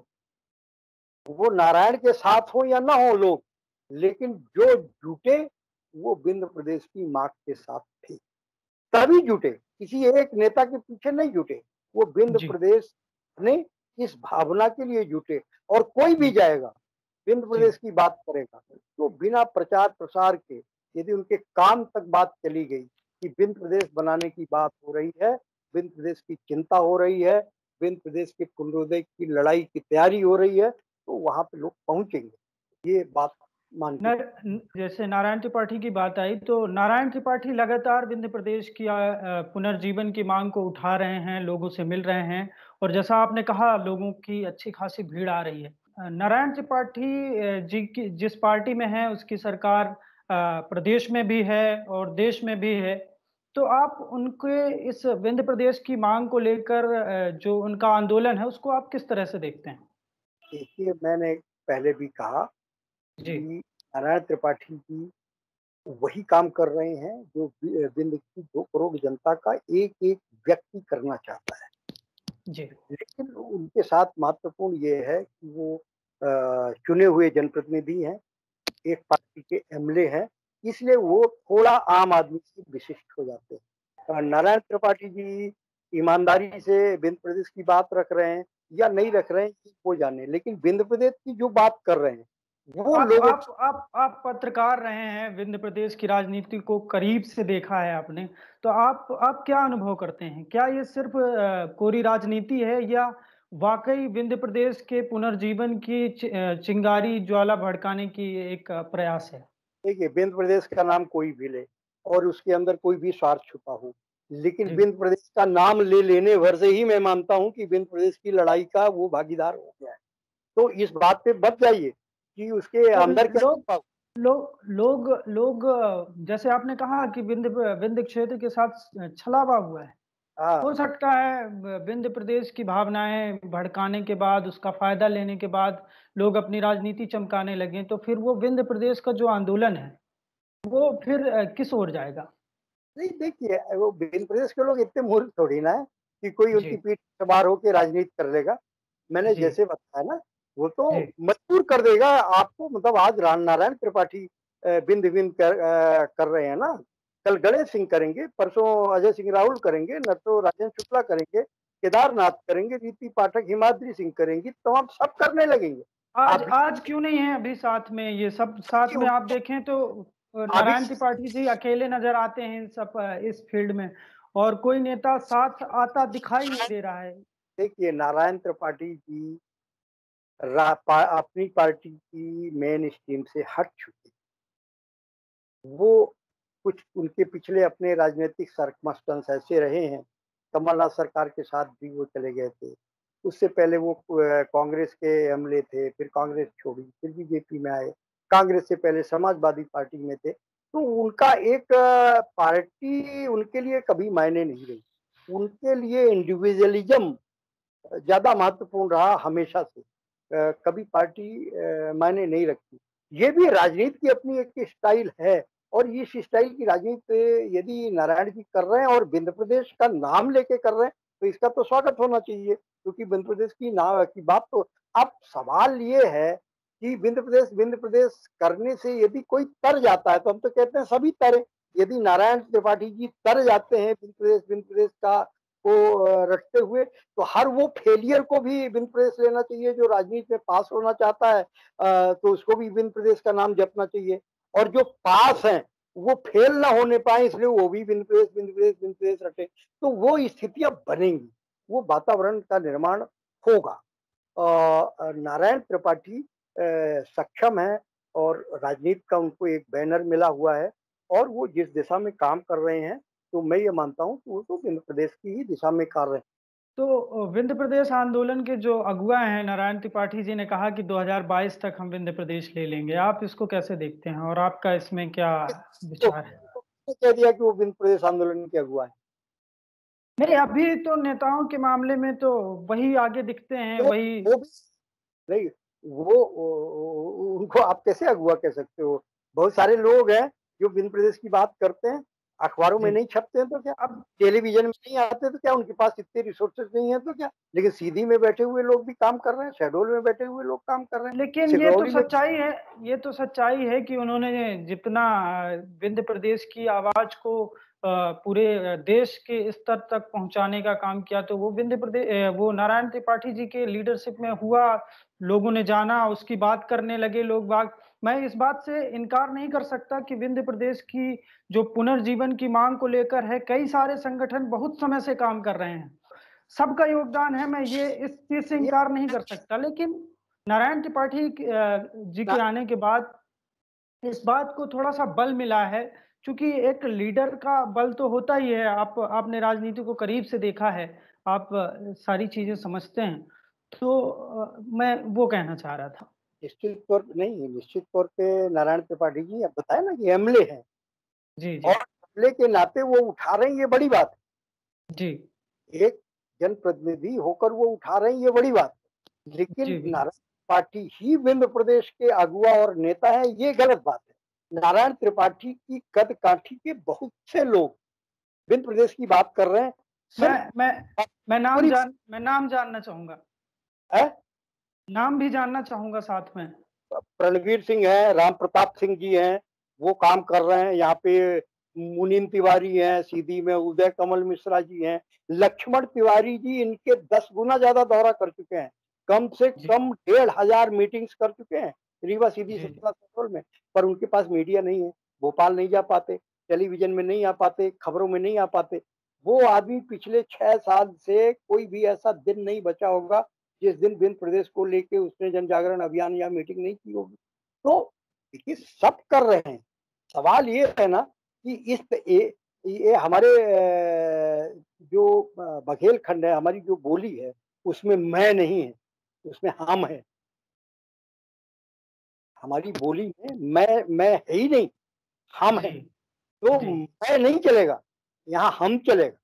वो नारायण के साथ हो या ना हो लोग, लेकिन जो जुटे वो विंध्य प्रदेश की मांग के साथ थे, तभी जुटे, किसी एक नेता के पीछे नहीं जुटे। वो विंध्य प्रदेश ने इस भावना के लिए जुटे। और कोई भी जाएगा विंध्य प्रदेश की बात करेगा तो बिना प्रचार प्रसार के, यदि उनके काम तक बात चली गई कि विंध्य प्रदेश बनाने की बात हो रही है, विंध्य प्रदेश की चिंता हो रही है, विंध्य प्रदेश के पुनरोदय की लड़ाई की तैयारी हो रही है, तो वहां पे लोग पहुंचेंगे। ये बात मान नर, जैसे नारायण त्रिपाठी की बात आई, तो नारायण त्रिपाठी लगातार विंध्य प्रदेश की पुनर्जीवन की मांग को उठा रहे हैं, लोगों से मिल रहे हैं, और जैसा आपने कहा लोगों की अच्छी खासी भीड़ आ रही है। नारायण त्रिपाठी जी की जिस पार्टी में है, उसकी सरकार प्रदेश में भी है और देश में भी है, तो आप उनके इस विंध्य प्रदेश की मांग को लेकर जो उनका आंदोलन है उसको आप किस तरह से देखते हैं? देखिए, मैंने पहले भी कहा कि नारायण त्रिपाठी जी वही काम कर रहे हैं जो विंध्य की दो करोड़ जनता का एक एक व्यक्ति करना चाहता है जी। लेकिन उनके साथ महत्वपूर्ण ये है कि वो चुने हुए जनप्रतिनिधि हैं। एक पार्टी के एमएलए हैं, इसलिए वो थोड़ा आम आदमी से विशिष्ट हो जाते हैं। नारायण त्रिपाठी जी ईमानदारी से विंध्य प्रदेश की बात रख रहे हैं या नहीं रख रहे हैं वो जाने, लेकिन विंध्य प्रदेश की जो बात कर रहे हैं वो आप लोगों आप आप आप पत्रकार रहे हैं, विंध्य प्रदेश की राजनीति को करीब से देखा है आपने, तो आप आप क्या अनुभव करते हैं? क्या ये सिर्फ कोरी राजनीति है या वाकई विंध्य प्रदेश के पुनर्जीवन की चिंगारी ज्वाला भड़काने की एक प्रयास है? देखिए, विंध्य प्रदेश का नाम कोई भी ले और उसके अंदर कोई भी स्वार्थ छुपा हो, लेकिन विंध्य प्रदेश का नाम ले लेने भर से ही मैं मानता हूं कि विंध्य प्रदेश की लड़ाई का वो भागीदार हो गया है। तो इस बात पे बच जाइए कि उसके तो अंदर क्या लोग लोग लोग लोग जैसे आपने कहा कि विंध्य विंध्य क्षेत्र के साथ छलावा हुआ है, हो सकता है विंध्य प्रदेश की भावनाएं भड़काने के बाद, उसका फायदा लेने के बाद लोग अपनी राजनीति चमकाने लगे, तो फिर वो विंध्य प्रदेश का जो आंदोलन है वो फिर किस ओर जाएगा? नहीं, देखिए, वो विंध्य प्रदेश के लोग इतने मूर्ख थोड़ी ना है कि कोई उनकी पीठ सवार होकर राजनीति कर लेगा। मैंने जैसे बताया ना, वो तो मजबूर कर देगा आपको। मतलब आज रामनारायण त्रिपाठी बिंद बिंद कर, कर रहे हैं ना, कल गणेश सिंह करेंगे, परसों अजय सिंह राहुल करेंगे, न तो राजेंद्र शुक्ला करेंगे, केदारनाथ करेंगे, रीति पाठक हिमाद्री सिंह करेंगी, तो हम सब करने लगेंगे। आज आज क्यों नहीं है अभी साथ में ये सब? साथ में आप देखें तो नारायण त्रिपाठी जी अकेले नजर आते हैं सब इस फील्ड में, और कोई नेता साथ आता दिखाई नहीं दे रहा है। देखिए, नारायण त्रिपाठी जी पा, अपनी पार्टी की मेन स्ट्रीम से हट चुके। वो कुछ उनके पिछले अपने राजनीतिक सर्कमस्टेंस ऐसे रहे हैं, कमलनाथ सरकार के साथ भी वो चले गए थे, उससे पहले वो कांग्रेस के एमएलए थे, फिर कांग्रेस छोड़ी, फिर बीजेपी में आए, कांग्रेस से पहले समाजवादी पार्टी में थे। तो उनका एक पार्टी उनके लिए कभी मायने नहीं रही, उनके लिए इंडिविजुअलिज्म ज्यादा महत्वपूर्ण रहा हमेशा से। कभी पार्टी मायने नहीं रखती। ये भी राजनीति की अपनी एक स्टाइल है, और इस स्टाइल की राजनीति यदि नारायण जी कर रहे हैं और विंध्य प्रदेश का नाम लेके कर रहे हैं तो इसका तो स्वागत होना चाहिए, क्योंकि विंध्य प्रदेश की नाम की बात तो। अब सवाल ये है कि विंध्य प्रदेश विंध्य प्रदेश करने से यदि कोई तर जाता है तो हम तो कहते हैं सभी तरे। यदि नारायण त्रिपाठी जी तर जाते हैं विंध्य प्रदेश विंध्य प्रदेश का को रखते हुए, तो हर वो फेलियर को भी विंध्य प्रदेश लेना चाहिए जो राजनीति में पास होना चाहता है, तो उसको भी विंध्य प्रदेश का नाम जपना चाहिए। और जो पास हैं वो फेल ना होने पाए, इसलिए वो भी विंध्य प्रदेश विंध्य प्रदेश विंध्य प्रदेश रटे, तो वो स्थितियां बनेंगी, वो वातावरण का निर्माण होगा। नारायण त्रिपाठी सक्षम है और राजनीति का उनको एक बैनर मिला हुआ है, और वो जिस दिशा में काम कर रहे हैं तो मैं ये मानता हूँ कि वो तो विंध्य प्रदेश की ही दिशा में कार्य है। तो विंध्य प्रदेश आंदोलन के जो अगुआ हैं नारायण त्रिपाठी जी ने कहा कि दो हज़ार बाईस तक हम विंध्य प्रदेश ले लेंगे। आप इसको कैसे देखते हैं और आपका इसमें क्या विचार है? तो कह दिया कि वो विंध्य प्रदेश आंदोलन के अगुआ है। नहीं, अभी तो नेताओं के मामले में तो वही आगे दिखते हैं, तो वही वो नहीं, वो उनको आप कैसे अगुआ कह सकते हो? बहुत सारे लोग हैं जो विंध्य प्रदेश की बात करते हैं, अखबारों में नहीं छपते हैं तो क्या, अब टेलीविजन में नहीं आते तो क्या, उनके पास इतने रिसोर्सेज नहीं है तो क्या, लेकिन सीधी में बैठे हुए लोग भी काम कर रहे हैं, शहडोल में बैठे हुए लोग काम कर रहे हैं। लेकिन ये तो सच्चाई है, ये तो सच्चाई है कि उन्होंने जितना विंध्य प्रदेश की आवाज को पूरे देश के स्तर तक पहुंचाने का काम किया, तो वो विंध्य प्रदेश वो नारायण त्रिपाठी जी के लीडरशिप में हुआ। लोगों ने जाना, उसकी बात करने लगे लोग बाग। मैं इस बात से इनकार नहीं कर सकता कि विंध्य प्रदेश की जो पुनर्जीवन की मांग को लेकर है, कई सारे संगठन बहुत समय से काम कर रहे हैं, सबका योगदान है, मैं ये इस चीज से इनकार नहीं कर सकता। लेकिन नारायण त्रिपाठी जी के आने के बाद इस बात को थोड़ा सा बल मिला है, क्योंकि एक लीडर का बल तो होता ही है। आप आपने राजनीति को करीब से देखा है, आप सारी चीजें समझते हैं, तो मैं वो कहना चाह रहा था। निश्चित तौर पर नहीं, निश्चित तौर पे नारायण त्रिपाठी जी अब बताया ना कि एमएलए हैं, जी जी, और एमएलए के नाते वो उठा रहे हैं, ये बड़ी बात है जी। एक जनप्रतिनिधि होकर वो उठा रहे हैं, ये बड़ी बात है। लेकिन नारायण त्रिपाठी ही विंध्य प्रदेश के अगुआ और नेता है, ये गलत बात है। नारायण त्रिपाठी की कद काठी के बहुत से लोग विंध्य प्रदेश की बात कर रहे हैं। मैं मैं मैं नाम जान मैं नाम जानना चाहूंगा, है? नाम भी जानना चाहूंगा साथ में। रणवीर सिंह है, राम प्रताप सिंह जी हैं, वो काम कर रहे हैं। यहाँ पे मुनीम तिवारी हैं, सीधी में उदय कमल मिश्रा जी हैं, लक्ष्मण तिवारी जी इनके दस गुना ज्यादा दौरा कर चुके हैं, कम से कम डेढ़ हजार मीटिंग्स कर चुके हैं रीवा सीधी सतना सेंट्रल में। पर उनके पास मीडिया नहीं है, भोपाल नहीं जा पाते, टेलीविजन में नहीं आ पाते, खबरों में नहीं आ पाते। वो आदमी पिछले छह साल से कोई भी ऐसा दिन नहीं बचा होगा जिस दिन विंध्य प्रदेश को लेके उसने जन जागरण अभियान या मीटिंग नहीं की होगी। तो देखिए सब कर रहे हैं, सवाल ये है ना कि इस ये, ये हमारे जो बघेलखंड है, हमारी जो बोली है, उसमें मैं नहीं है, उसमें हम है। हमारी बोली में मैं मैं है ही नहीं, हम है। तो मैं नहीं चलेगा, यहाँ हम चलेगा।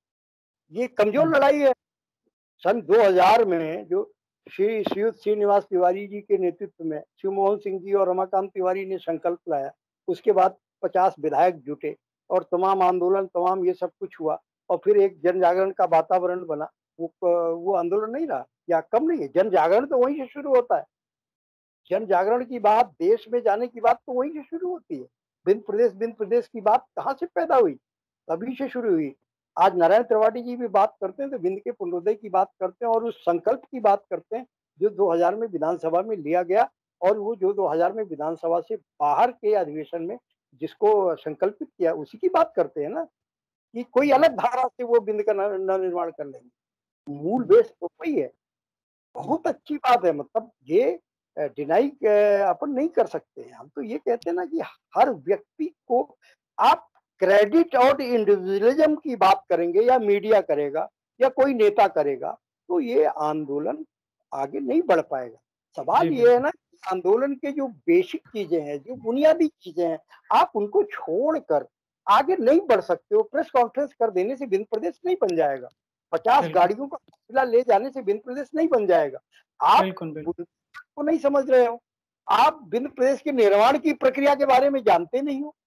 ये कमजोर लड़ाई है। सन दो हज़ार में जो श्री श्रीयुत श्रीनिवास तिवारी जी के नेतृत्व में शिवमोहन सिंह जी और रमाकांत तिवारी ने संकल्प लाया, उसके बाद पचास विधायक जुटे और तमाम आंदोलन, तमाम ये सब कुछ हुआ और फिर एक जन जागरण का वातावरण बना। वो वो आंदोलन नहीं रहा या कम नहीं है, जन जागरण तो वहीं से शुरू होता है। जन जागरण की बात, देश में जाने की बात तो वहीं से शुरू होती है। विंध्य प्रदेश विंध्य प्रदेश की बात कहाँ से पैदा हुई? तभी से शुरू हुई। आज नारायण त्रिपाठी जी भी बात करते हैं तो विंध्य के पुनरोदय की बात करते हैं और उस संकल्प की बात करते हैं जो दो हज़ार में विधानसभा में लिया गया और वो जो दो हज़ार में विधानसभा से बाहर के अधिवेशन में जिसको संकल्पित किया उसी की बात करते हैं ना, कि कोई अलग धारा से वो विंध्य का नवनिर्माण कर लेंगे। मूल बेस तो वही है। बहुत अच्छी बात है, मतलब ये डिनाई अपन नहीं कर सकते हैं। हम तो ये कहते हैं ना कि हर व्यक्ति को आप क्रेडिट और इंडिविजुअलिज्म की बात करेंगे या मीडिया करेगा या कोई नेता करेगा तो ये आंदोलन आगे नहीं बढ़ पाएगा। सवाल ये है ना, आंदोलन के जो बेसिक चीजें हैं, जो बुनियादी चीजें हैं, आप उनको छोड़कर आगे नहीं बढ़ सकते हो। प्रेस कॉन्फ्रेंस कर देने से विंध्य प्रदेश नहीं बन जाएगा, पचास गाड़ियों का काफिला ले जाने से विंध्य प्रदेश नहीं बन जाएगा। आप को नहीं समझ रहे हो, आप विंध्य प्रदेश के निर्माण की प्रक्रिया के बारे में जानते नहीं हो।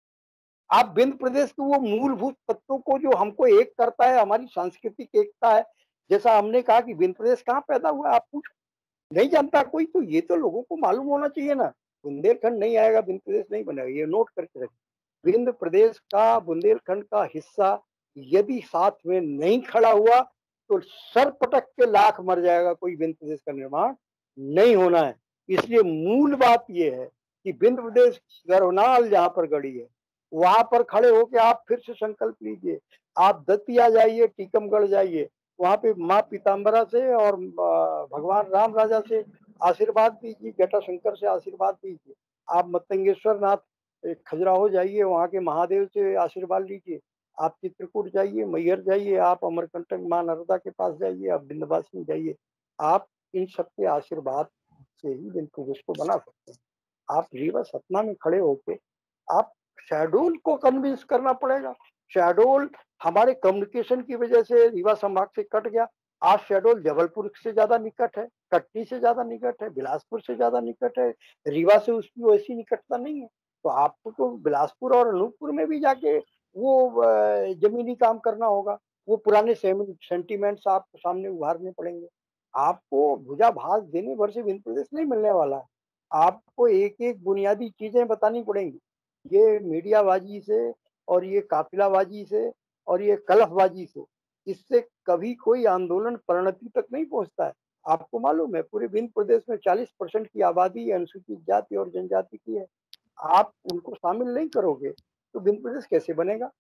आप विंध्य प्रदेश के वो मूलभूत तत्वों को जो हमको एक करता है, हमारी सांस्कृतिक एकता है, जैसा हमने कहा कि विंध्य प्रदेश कहाँ पैदा हुआ, आप पूछो, नहीं जानता कोई, तो ये तो लोगों को मालूम होना चाहिए ना। बुंदेलखंड नहीं आएगा, विंध्य प्रदेश नहीं बनेगा, ये नोट करके रखिए। विंध्य प्रदेश का बुंदेलखंड का हिस्सा यदि साथ में नहीं खड़ा हुआ तो सर पटक के लाख मर जाएगा, कोई विंध्य प्रदेश का निर्माण नहीं होना है। इसलिए मूल बात यह है कि विंध्य प्रदेश गर्भनाल जहां पर गड़ी है वहां पर खड़े होकर आप फिर से संकल्प लीजिए। आप दतिया जाइए, टीकमगढ़ जाइए, वहां पे माँ पीताम्बरा से और भगवान राम राजा से आशीर्वाद दीजिए, जटाशंकर से आशीर्वाद दीजिए। आप मतंगेश्वर नाथ खजुराहो जाइए, वहां के महादेव से आशीर्वाद लीजिए। आप चित्रकूट जाइए, मैहर जाइए, आप अमरकंटक माँ नर्मदा के पास जाइए, आप विंध्यवासिनी जाइए। आप इन सबके आशीर्वाद से ही विंध्य प्रदेश को बना सकते हैं। आप रीवा सतना में खड़े होके आप शहडोल को कन्विंस करना पड़ेगा। शहडोल हमारे कम्युनिकेशन की वजह से रीवा संभाग से कट गया। आज शहडोल जबलपुर से ज्यादा निकट है, कटनी से ज्यादा निकट है, बिलासपुर से ज्यादा निकट है। रीवा से उसकी वैसी निकटता नहीं है। तो आपको तो बिलासपुर और अनूपपुर में भी जाके वो जमीनी काम करना होगा। वो पुराने सेंटीमेंट्स आपको सामने उभारने पड़ेंगे। आपको भुजाभास देने भर से विंध्य प्रदेश नहीं मिलने वाला है। आपको एक एक बुनियादी चीजें बतानी पड़ेंगी। ये मीडियाबाजी से और ये काफिलाबाजी से और ये कलफबाजी से, इससे कभी कोई आंदोलन परिणति तक नहीं पहुंचता है। आपको मालूम है पूरे विंध्य प्रदेश में चालीस परसेंट की आबादी अनुसूचित जाति और जनजाति की है। आप उनको शामिल नहीं करोगे तो विंध्य प्रदेश कैसे बनेगा?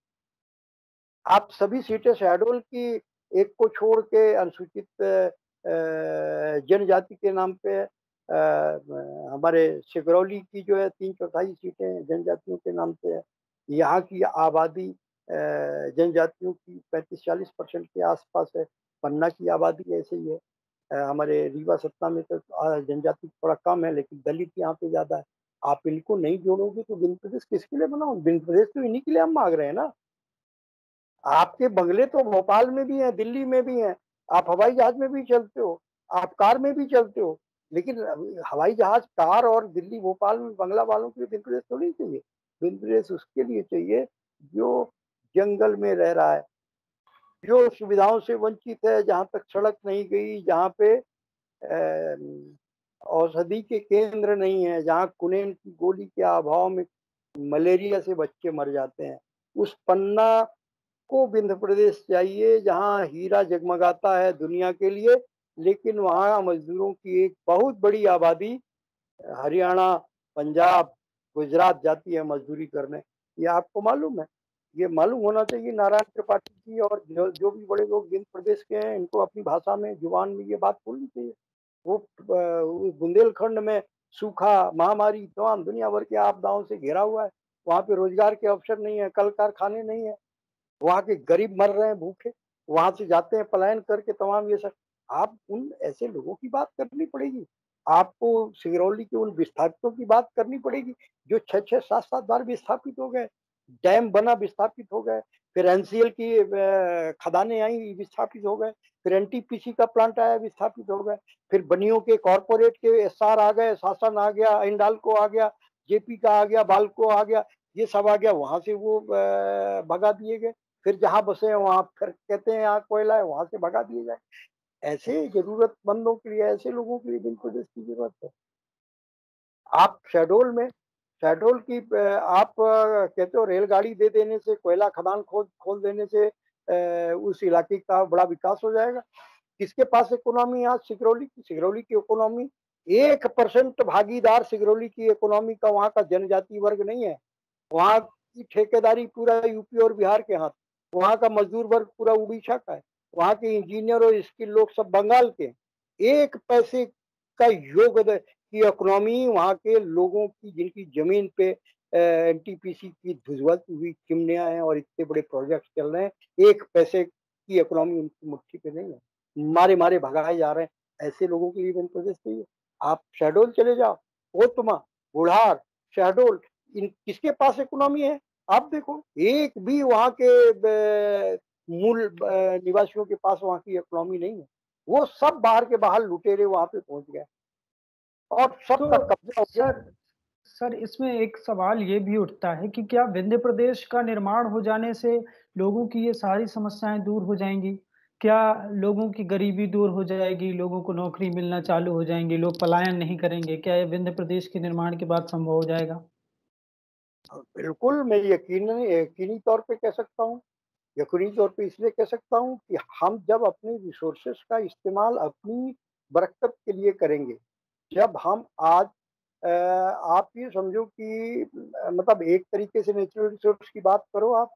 आप सभी सीटें शहडोल की एक को छोड़ के अनुसूचित जनजाति के नाम पे हमारे सिगरौली की जो है तीन चौथाई सीटें जनजातियों के नाम पे है। यहाँ की आबादी जनजातियों की पैंतीस चालीस परसेंट के आसपास है। पन्ना की आबादी ऐसे ही है। हमारे रीवा सतना में तो जनजाति थोड़ा कम है लेकिन दलित यहाँ पे ज्यादा है। आप इनको नहीं जोड़ोगे तो विंध्य प्रदेश किसके लिए बनाओ? विंध्य प्रदेश तो इन्हीं के लिए हम मांग रहे हैं ना। आपके बंगले तो भोपाल में भी हैं, दिल्ली में भी हैं, आप हवाई जहाज में भी चलते हो, आप कार में भी चलते हो, लेकिन हवाई जहाज, कार और दिल्ली भोपाल में बंगला वालों के लिए विंध्य प्रदेश थोड़ी चाहिए। विंध्य प्रदेश उसके लिए चाहिए जो जंगल में रह रहा है, जो सुविधाओं से वंचित है, जहां तक सड़क नहीं गई, जहां पे औषधि के केंद्र नहीं है, जहाँ कुनेन की गोली के अभाव में मलेरिया से बच्चे मर जाते हैं, उस पन्ना को विंध्य प्रदेश जाइए जहाँ हीरा जगमगाता है दुनिया के लिए, लेकिन वहाँ मजदूरों की एक बहुत बड़ी आबादी हरियाणा, पंजाब, गुजरात जाती है मजदूरी करने। ये आपको मालूम है? ये मालूम होना चाहिए नारायण त्रिपाठी जी और जो, जो भी बड़े लोग विंध्य प्रदेश के हैं, इनको अपनी भाषा में, जुबान में ये बात बोलनी चाहिए। वो बुंदेलखंड में सूखा, महामारी, तमाम दुनिया भर की आपदाओं से घिरा हुआ है। वहाँ पे रोजगार के अवसर नहीं है, कल कारखाने नहीं है, वहाँ के गरीब मर रहे हैं भूखे, वहां से जाते हैं पलायन करके तमाम ये सब। आप उन ऐसे लोगों की बात करनी पड़ेगी, आपको सिगरौली के उन विस्थापितों की बात करनी पड़ेगी जो छह छह सात सात बार विस्थापित हो गए, डैम बना विस्थापित हो गए, फिर एनसीएल की खदानें आई विस्थापित हो गए, फिर एनटीपीसी का प्लांट आया विस्थापित हो गए, फिर बनियों के कॉरपोरेट के एसआर आ गए, शासन आ गया, इंडाल्को आ गया, जेपी का आ गया, बाल्को आ गया, ये सब आ गया, वहां से वो भगा दिए गए। फिर जहां बसे हैं वहां फिर कहते हैं यहाँ कोयला है, वहां से भगा दिए जाए। ऐसे जरूरतमंदों के लिए, ऐसे लोगों के लिए विंध्य प्रदेश की जरूरत है। आप शहडोल में, शहडोल की आप कहते हो रेलगाड़ी दे देने से, कोयला खदान खोल खोल देने से उस इलाके का बड़ा विकास हो जाएगा। किसके पास इकोनॉमी आज? सिगरौली की। सिगरौली की इकोनॉमी एक परसेंट भागीदार सिगरौली की इकोनॉमी का वहाँ का जनजाति वर्ग नहीं है। वहाँ की ठेकेदारी पूरा यूपी और बिहार के हाथ, वहाँ का मजदूर वर्ग पूरा उड़ीसा का है, वहाँ के इंजीनियर और स्किल लोग सब बंगाल के। एक पैसे का योग की इकोनॉमी वहाँ के लोगों की, जिनकी जमीन पे एनटीपीसी की धुजवत हुई चिमनियां हैं और इतने बड़े प्रोजेक्ट चल रहे हैं, एक पैसे की इकोनॉमी उनकी मुट्ठी पे नहीं है, मारे मारे भगाए जा रहे हैं। ऐसे लोगों के लिए विंध्य प्रदेश चाहिए। आप शहडोल चले जाओ, कोतमा, बुढ़ार, शहडोल, इन किसके पास इकोनॉमी है? आप देखो, एक भी वहाँ के मूल निवासियों के पास वहाँ की इकोनॉमी नहीं है। वो सब बाहर के बाहर लुटेरे वहाँ पे पहुंच गए और सबका तो कब्जा हो गया। सर सर इसमें एक सवाल ये भी उठता है कि क्या विंध्य प्रदेश का निर्माण हो जाने से लोगों की ये सारी समस्याएं दूर हो जाएंगी? क्या लोगों की गरीबी दूर हो जाएगी? लोगों को नौकरी मिलना चालू हो जाएंगी? लोग पलायन नहीं करेंगे? क्या ये विंध्य प्रदेश के निर्माण के बाद संभव हो जाएगा? बिल्कुल, मैं यकीन यकीनी तौर पे कह सकता हूँ। यकीनी तौर पे इसलिए कह सकता हूँ कि हम जब अपने रिसोर्सेस का इस्तेमाल अपनी बरकत के लिए करेंगे, जब हम आज आ, आप ये समझो कि मतलब एक तरीके से नेचुरल रिसोर्स की बात करो आप,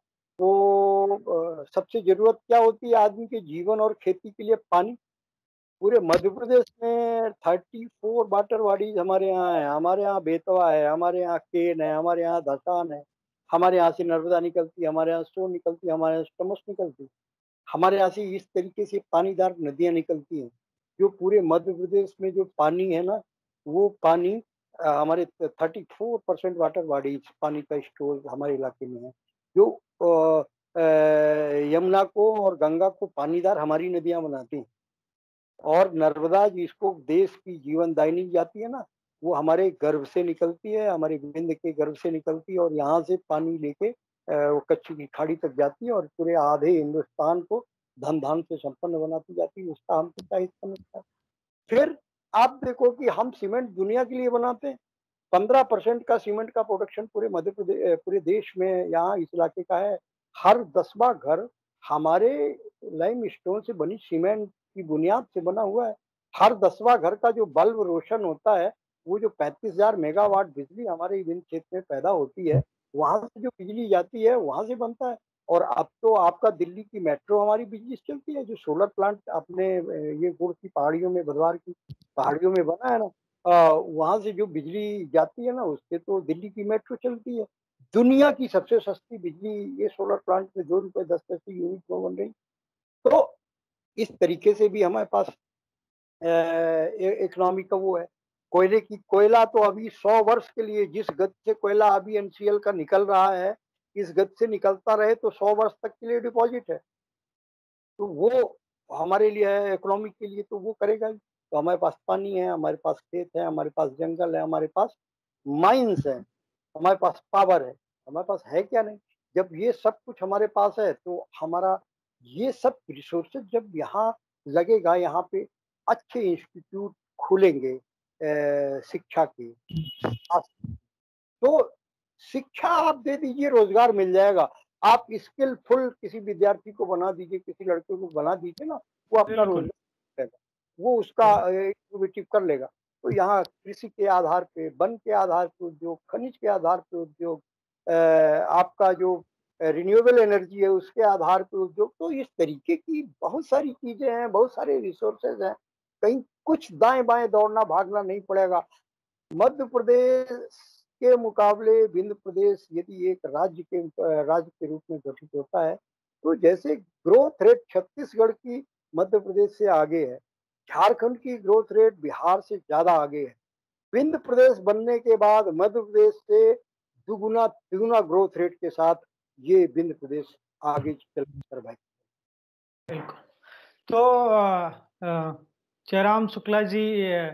तो आ, सबसे जरूरत क्या होती है आदमी के जीवन और खेती के लिए? पानी। पूरे मध्य प्रदेश में थर्टी फोर वाटर बॉडीज हमारे यहाँ है। हमारे यहाँ बेतवा है, हमारे यहाँ केन है, हमारे यहाँ धसान है, हमारे यहाँ से नर्मदा निकलती है, हमारे यहाँ सोन निकलती है, हमारे यहाँ स्टमस निकलती है, हमारे यहाँ से इस तरीके से पानीदार नदियाँ निकलती हैं। जो पूरे मध्य प्रदेश में जो पानी है ना, वो पानी अ, हमारे thirty four percent water bodies पानी का स्टोर हमारे इलाके में है। जो अ, अ, यमुना को और गंगा को पानीदार हमारी नदियाँ बनाती हैं। और नर्मदा जिसको देश की जीवनदायिनी जाती है ना, वो हमारे गर्भ से निकलती है, हमारे विंध्य के गर्भ से निकलती है और यहाँ से पानी लेके वो कच्छ की खाड़ी तक जाती है और पूरे आधे हिंदुस्तान को धन धान से संपन्न बनाती जाती है। उसका हमको क्या हिस्सा मिलता है? फिर आप देखो कि हम सीमेंट दुनिया के लिए बनाते हैं। पंद्रह परसेंट का सीमेंट का प्रोडक्शन पूरे मध्य प्रदेश, पूरे देश में यहाँ इस इलाके का है। हर दसवां घर हमारे लाइम स्टोन से बनी सीमेंट की बुनियाद से बना हुआ है। हर दसवां घर का जो बल्ब रोशन होता है, वो जो पैंतीस हजार मेगावाट बिजली हमारे विंध्य क्षेत्र में पैदा होती है, वहां से जो बिजली जाती है वहां से बनता है। और अब तो आपका दिल्ली की मेट्रो हमारी बिजली से चलती है। जो सोलर प्लांट अपने ये गुड़ की पहाड़ियों में, भदवार की पहाड़ियों में बना है ना, वहां से जो बिजली जाती है ना, उससे तो दिल्ली की मेट्रो चलती है। दुनिया की सबसे सस्ती बिजली ये सोलर प्लांट में दो रुपए दस पैसे यूनिट में बन रही। तो इस तरीके से भी हमारे पास इकोनॉमी का वो है। कोयले की, कोयला तो अभी सौ वर्ष के लिए, जिस गति से कोयला अभी एनसीएल का निकल रहा है, इस गति से निकलता रहे तो सौ वर्ष तक के लिए डिपॉजिट है। तो वो हमारे लिए है, इकोनॉमी के लिए तो वो करेगा ही। तो हमारे पास पानी है, हमारे पास खेत है, हमारे पास जंगल है, हमारे पास माइंस है, हमारे पास पावर है। हमारे पास है क्या नहीं? जब ये सब कुछ हमारे पास है तो हमारा ये सब रिसोर्सेज जब यहाँ लगेगा, यहाँ पे अच्छे इंस्टीट्यूट खुलेंगे, शिक्षा की। तो शिक्षा आप दे दीजिए, रोजगार मिल जाएगा। आप स्किलफुल किसी विद्यार्थी को बना दीजिए, किसी लड़के को बना दीजिए ना, वो अपना रोजगार, वो उसका इनोवेटिव कर लेगा। तो यहाँ कृषि के आधार पे, वन के आधार पे उद्योग, खनिज के आधार पे उद्योग, आपका जो रिन्यूएबल एनर्जी है उसके आधार पे उद्योग। तो इस तरीके की बहुत सारी चीजें हैं, बहुत सारे रिसोर्सेज हैं। कहीं कुछ दाएं बाएं दौड़ना भागना नहीं पड़ेगा। मध्य प्रदेश के मुकाबले विंध्य प्रदेश यदि एक राज्य के राज्य के रूप में गठित होता है, तो जैसे ग्रोथ रेट छत्तीसगढ़ की मध्य प्रदेश से आगे है, झारखंड की ग्रोथ रेट बिहार से ज्यादा आगे है। विंध्य प्रदेश बनने के बाद मध्य प्रदेश से दुगुना तिगुना ग्रोथ रेट के साथ ये विंध्य प्रदेश आगे चल कर भाई। बिल्कुल। तो जयराम शुक्ला जी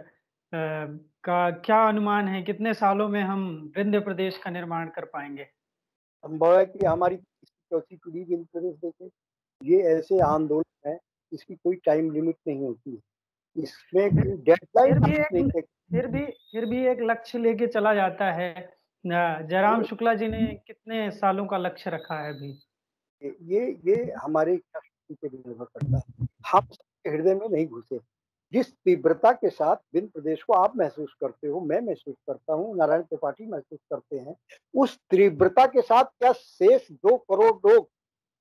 का क्या अनुमान है, कितने सालों में हम विंध्य प्रदेश का निर्माण कर पाएंगे? संभव है कि हमारी चौथी पीढ़ी विंध्य प्रदेश देखे। ये ऐसे आंदोलन है, इसकी कोई टाइम लिमिट नहीं होती है, इसमें डेडलाइन नहीं। फिर भी फिर भी एक लक्ष्य लेके चला जाता है। जयराम शुक्ला जी ने कितने सालों का लक्ष्य रखा है अभी? ये ये हमारे इच्छा शक्ति पे निर्भर करता है। हम सबके हृदय में नहीं घुसे। जिस तीव्रता के साथ विंध्य प्रदेश को आप महसूस करते हो, मैं महसूस करता हूँ, नारायण त्रिपाठी महसूस करते हैं, उस तीव्रता के साथ क्या शेष दो करोड़ लोग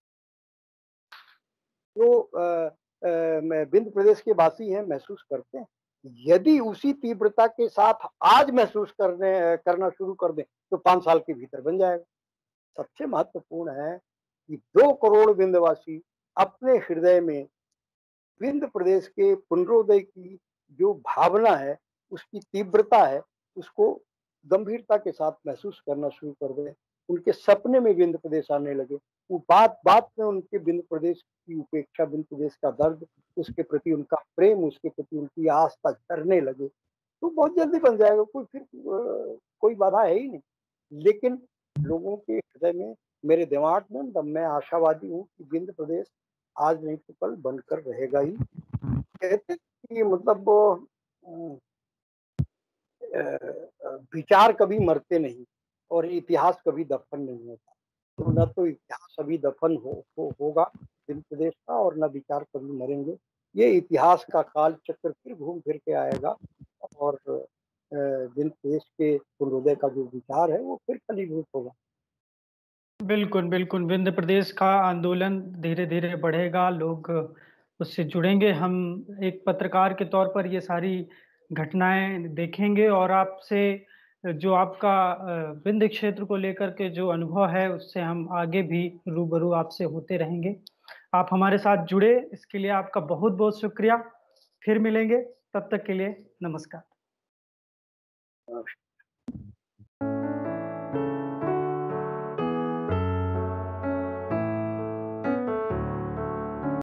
जो विंध्य प्रदेश के वासी हैं महसूस करते हैं? यदि उसी तीव्रता के साथ आज महसूस करने करना शुरू कर दें तो पांच साल के भीतर बन जाएगा। सबसे महत्वपूर्ण है कि दो करोड़ विंध्यवासी अपने हृदय में विंध्य प्रदेश के पुनरोदय की जो भावना है, उसकी तीव्रता है, उसको गंभीरता के साथ महसूस करना शुरू कर दें। उनके सपने में विंध्य प्रदेश आने लगे, वो बात बात में उनके विंध्य प्रदेश की उपेक्षा, विंध्य प्रदेश का दर्द, उसके प्रति उनका प्रेम, उसके प्रति उनकी आस्था झरने लगे, तो बहुत जल्दी बन जाएगा। कोई फिर कोई बाधा है ही नहीं। लेकिन लोगों के हृदय में, मेरे दिमाग में, मैं आशावादी हूँ कि विंध्य प्रदेश आज नहीं तो कल बनकर रहेगा ही। कहते कि मतलब विचार कभी मरते नहीं और इतिहास कभी दफन नहीं होता। तो न तो इतिहास अभी दफन हो, हो होगा विंध्य प्रदेश का, और न विचार कभी मरेंगे। ये इतिहास का काल चक्र फिर घूम फिर के आएगा और विंध्य प्रदेश के पुनरोदय का जो विचार है वो फिर फलीभूत होगा। बिल्कुल बिल्कुल, विंध्य प्रदेश का आंदोलन धीरे धीरे बढ़ेगा, लोग उससे जुड़ेंगे। हम एक पत्रकार के तौर पर ये सारी घटनाएं देखेंगे और आपसे जो आपका विंध्य क्षेत्र को लेकर के जो अनुभव है उससे हम आगे भी रूबरू आपसे होते रहेंगे। आप हमारे साथ जुड़े, इसके लिए आपका बहुत बहुत शुक्रिया। फिर मिलेंगे, तब तक के लिए नमस्कार।